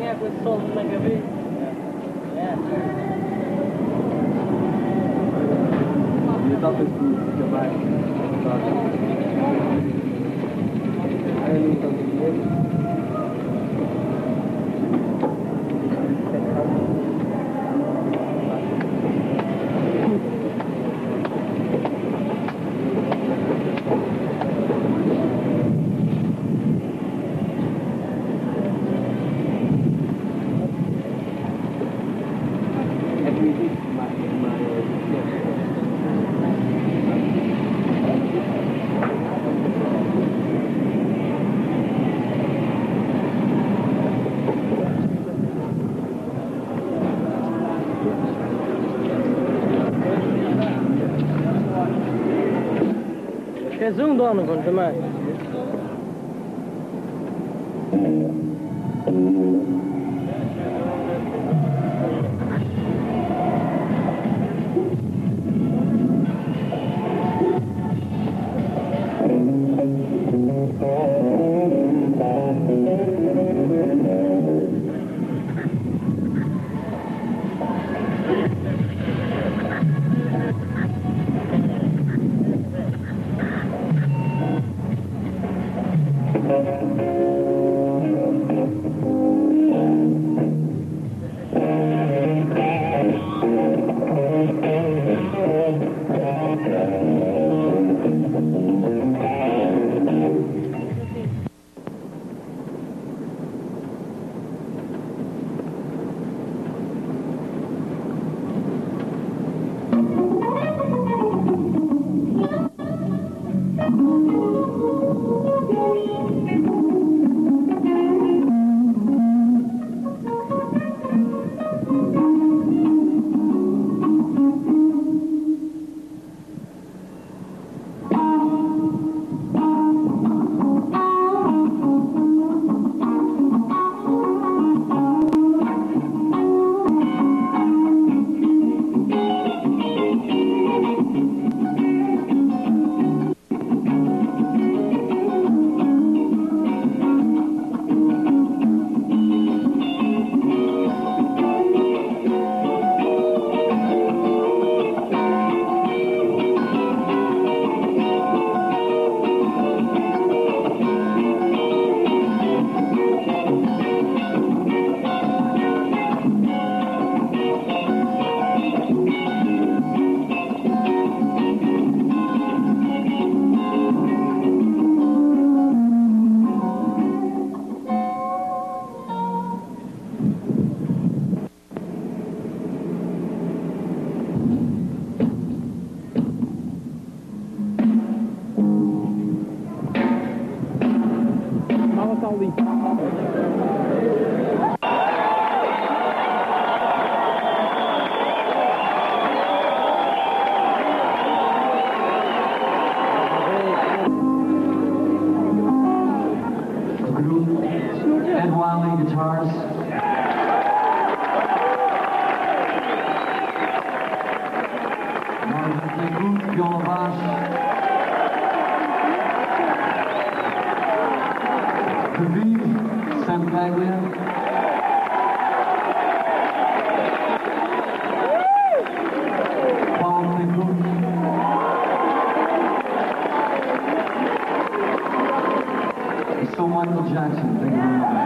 cognac with salt and like a bit. Yeah. This office is Dubai. I need something here. Che zoom dono con te mai? Ed Wiley guitars. Marvin Playgood, viola bass. Khabib, Sam Paglia. Paul Playgood. And so Michael Jackson. Thank you very much.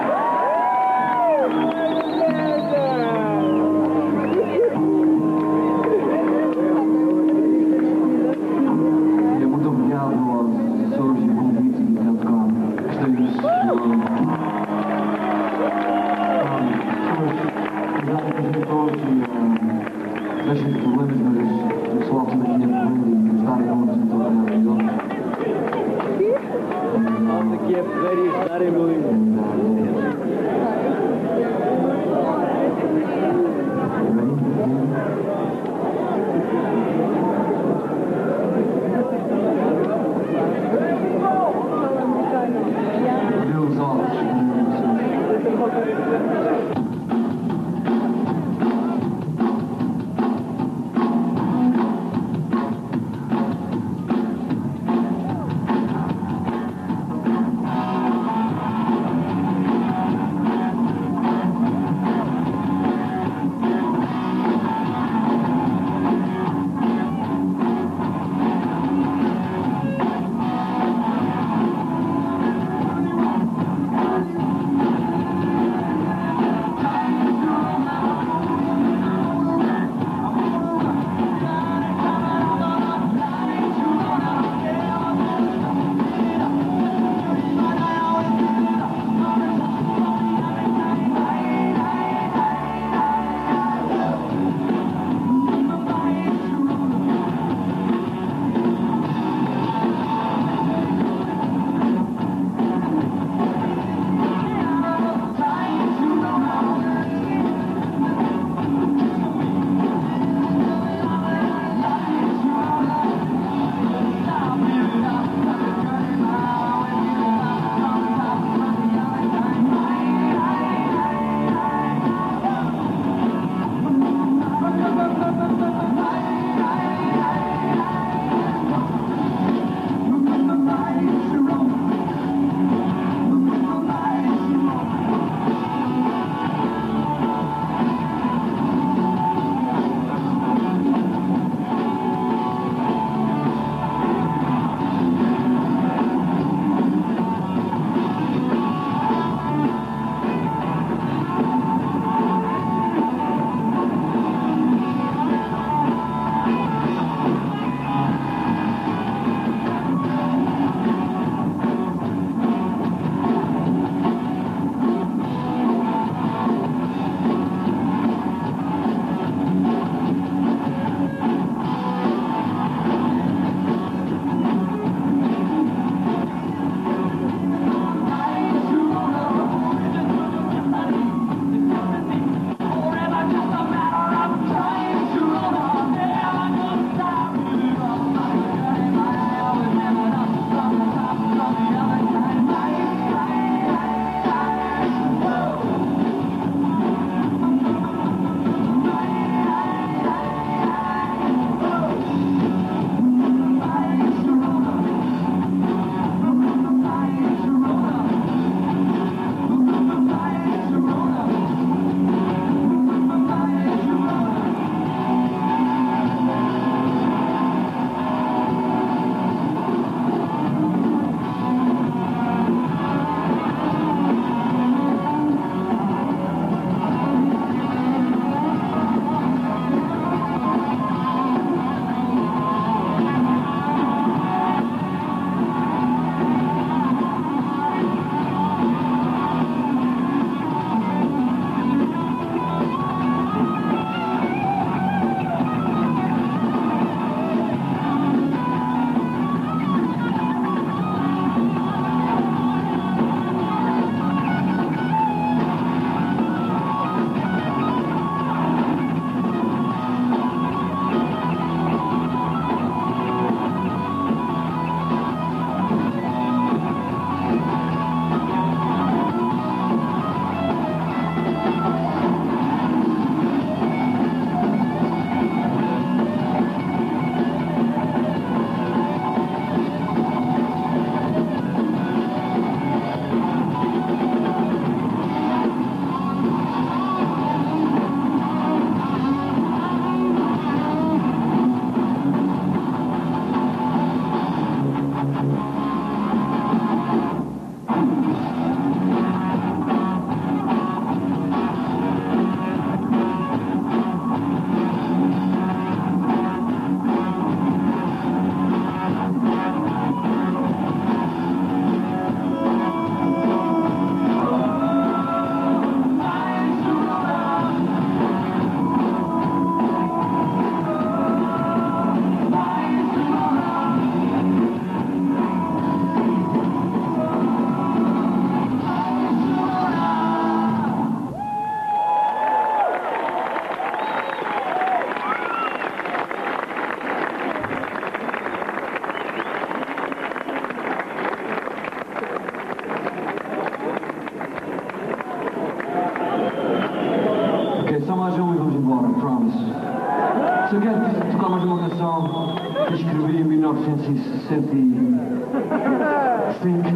novecentos e sessenta e cinco.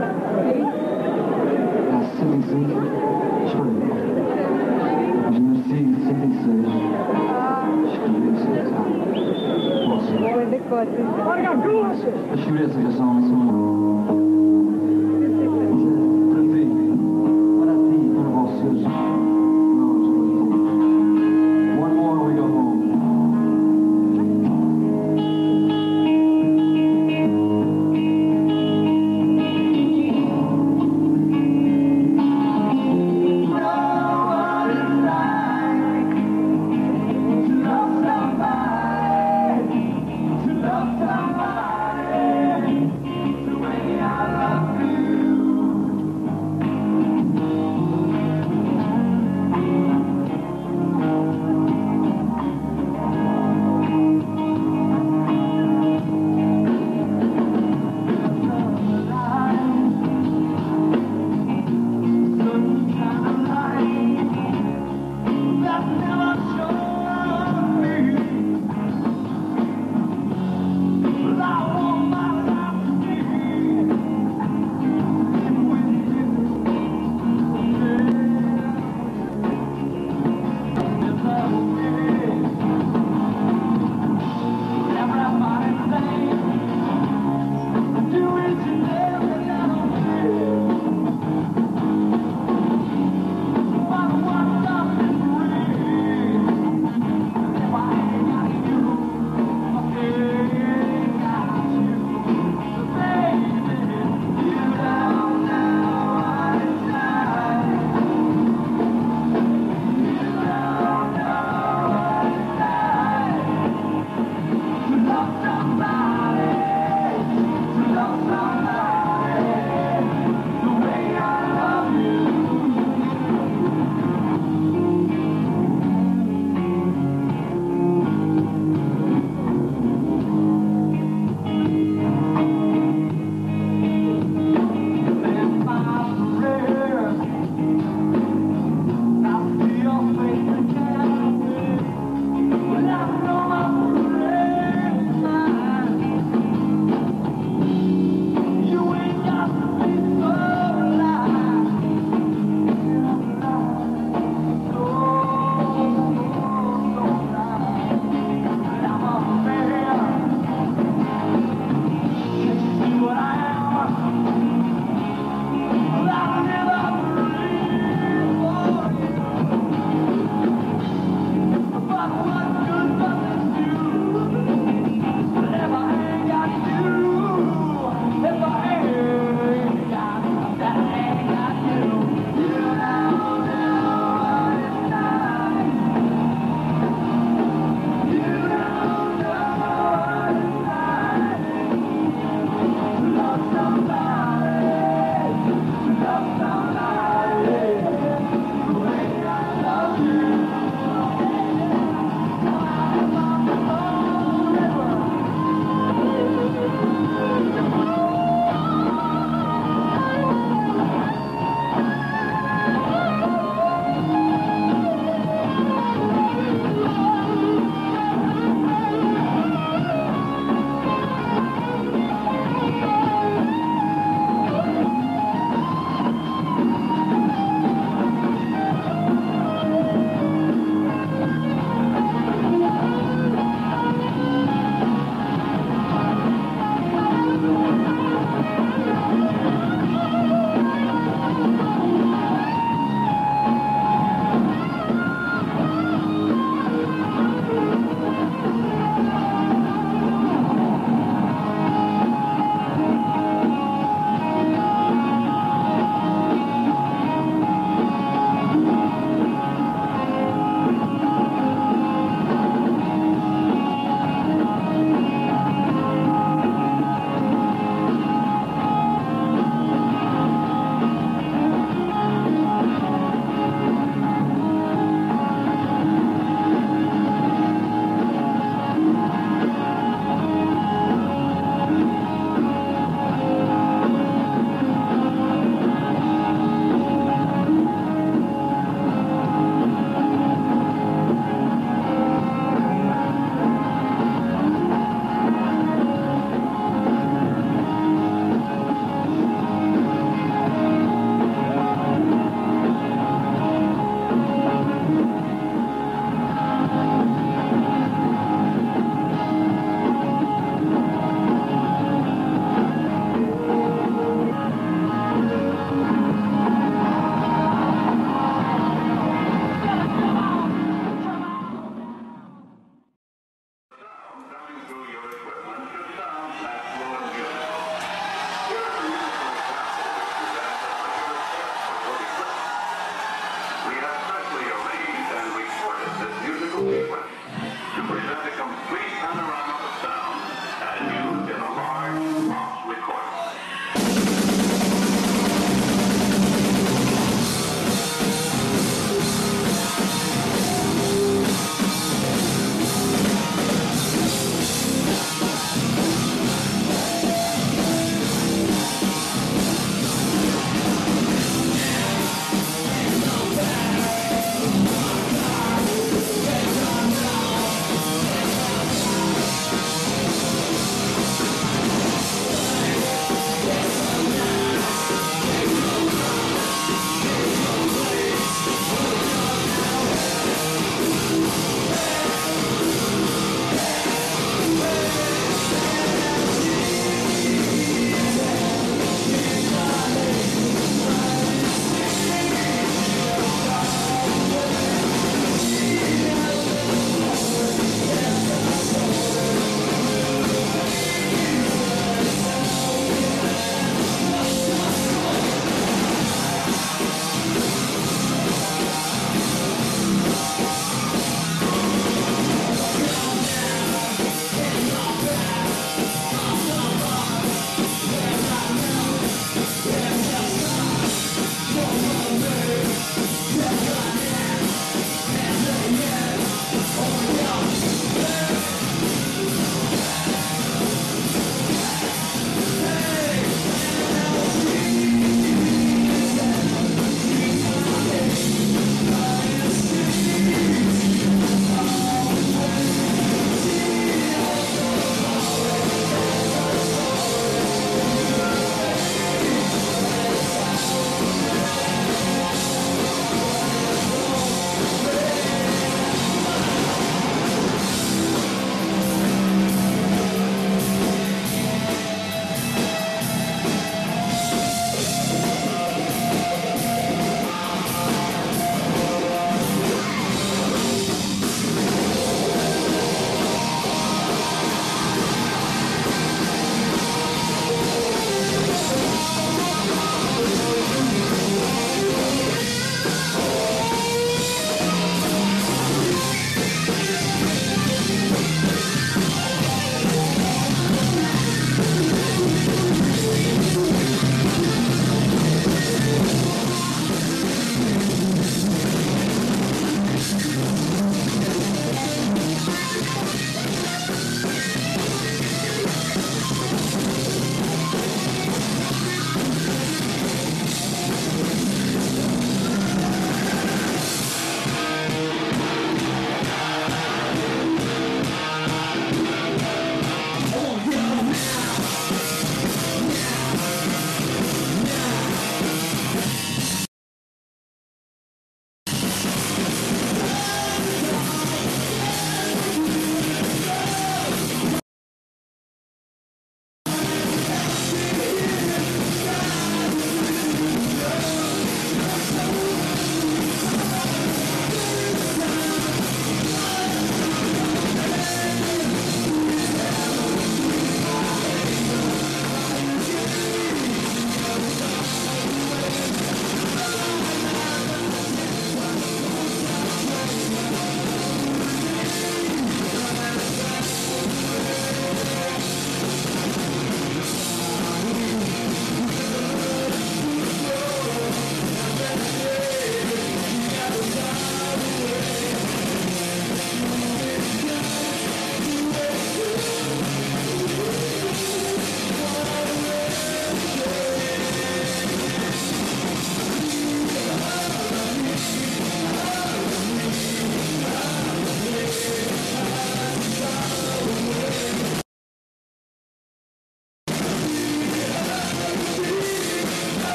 Ah, sessenta e cinco. Escolhi. Mas nasci em sessenta e seis. Escrevi essa canção. Posso? Escrevi essa canção na semana. Para ti. Para ti. Para vocês. One more we go home. To love somebody, to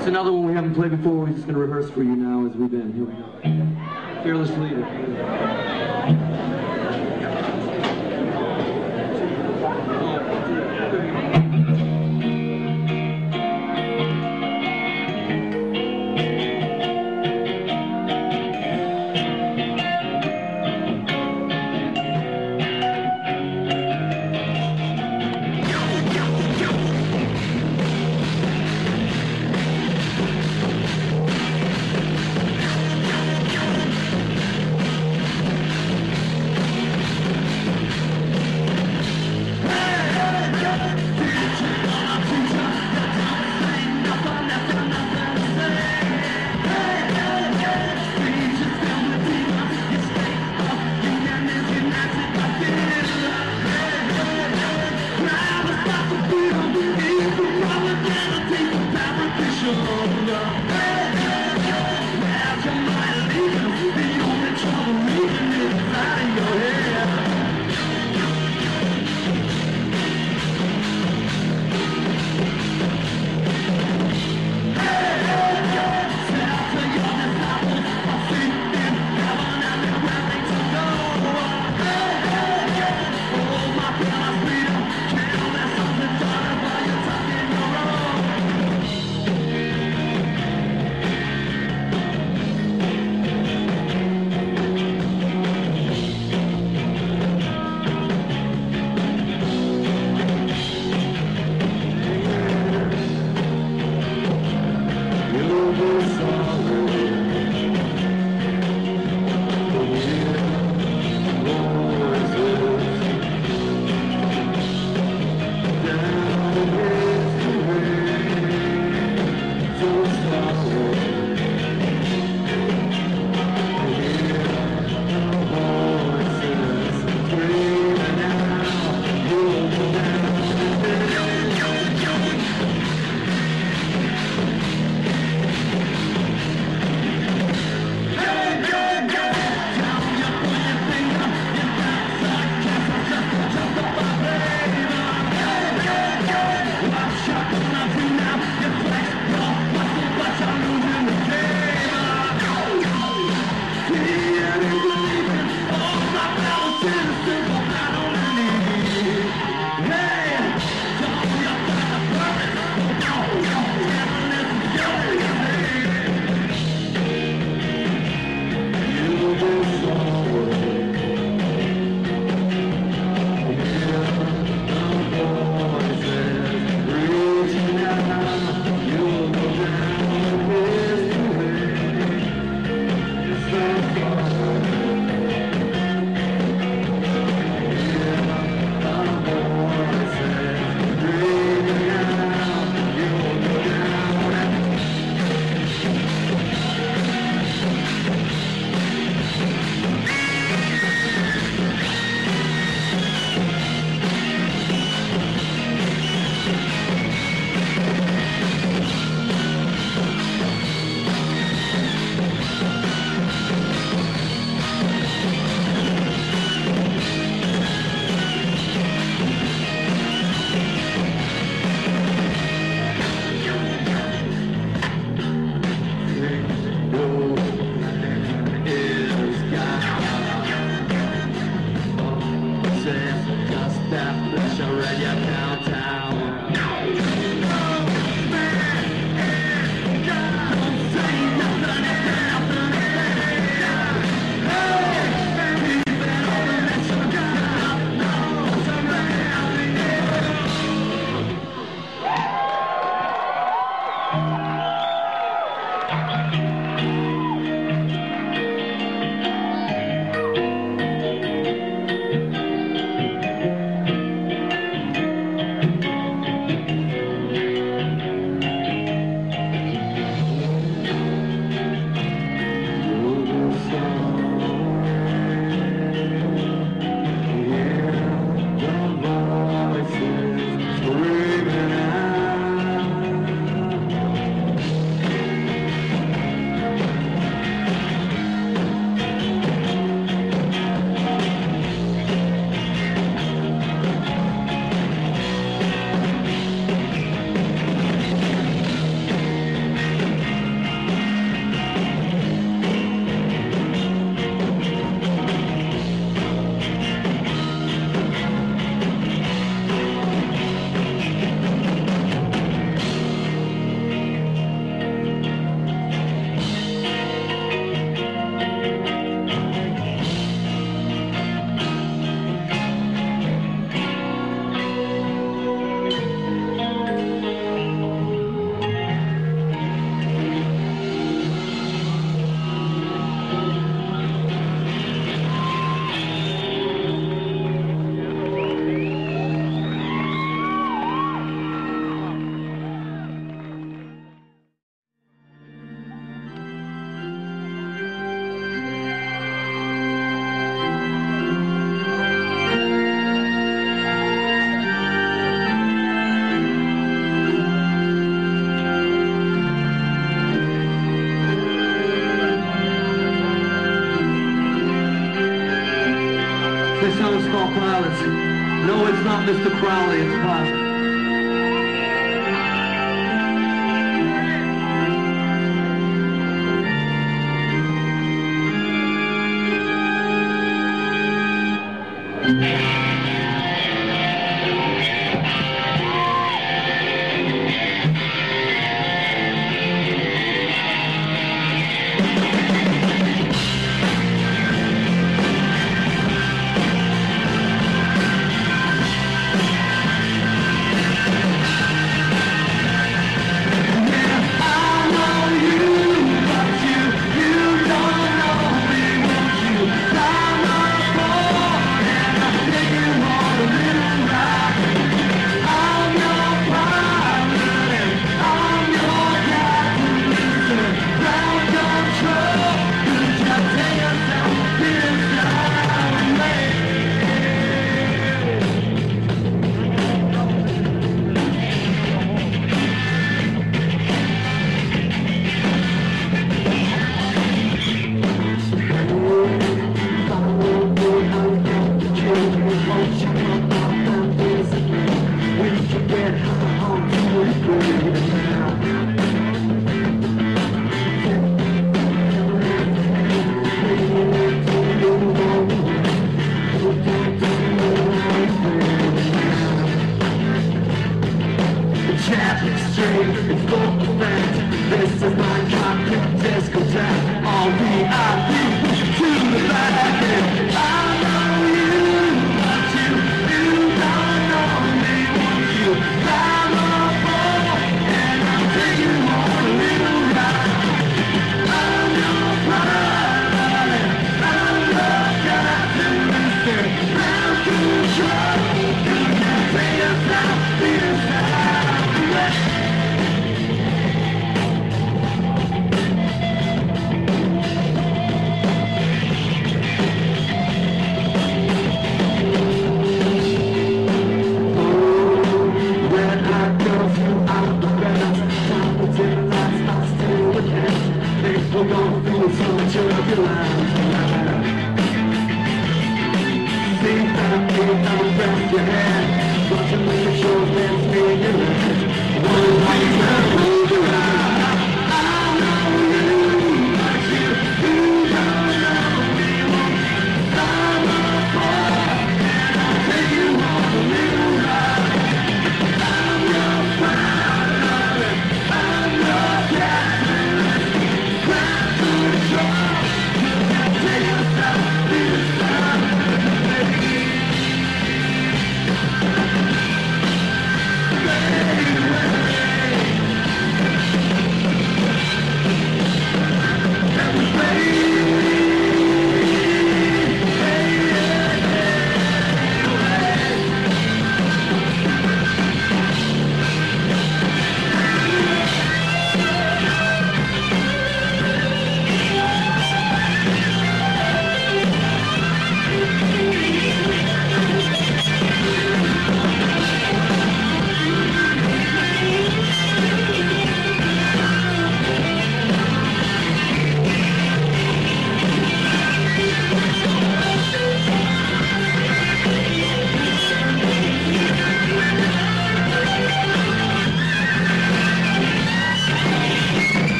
It's another one we haven't played before. We're just going to rehearse for you now as we've been. Here we go. Fearless Leader. out, Mister Crowley, it's possible. Your hand, watching the shows, dance me in your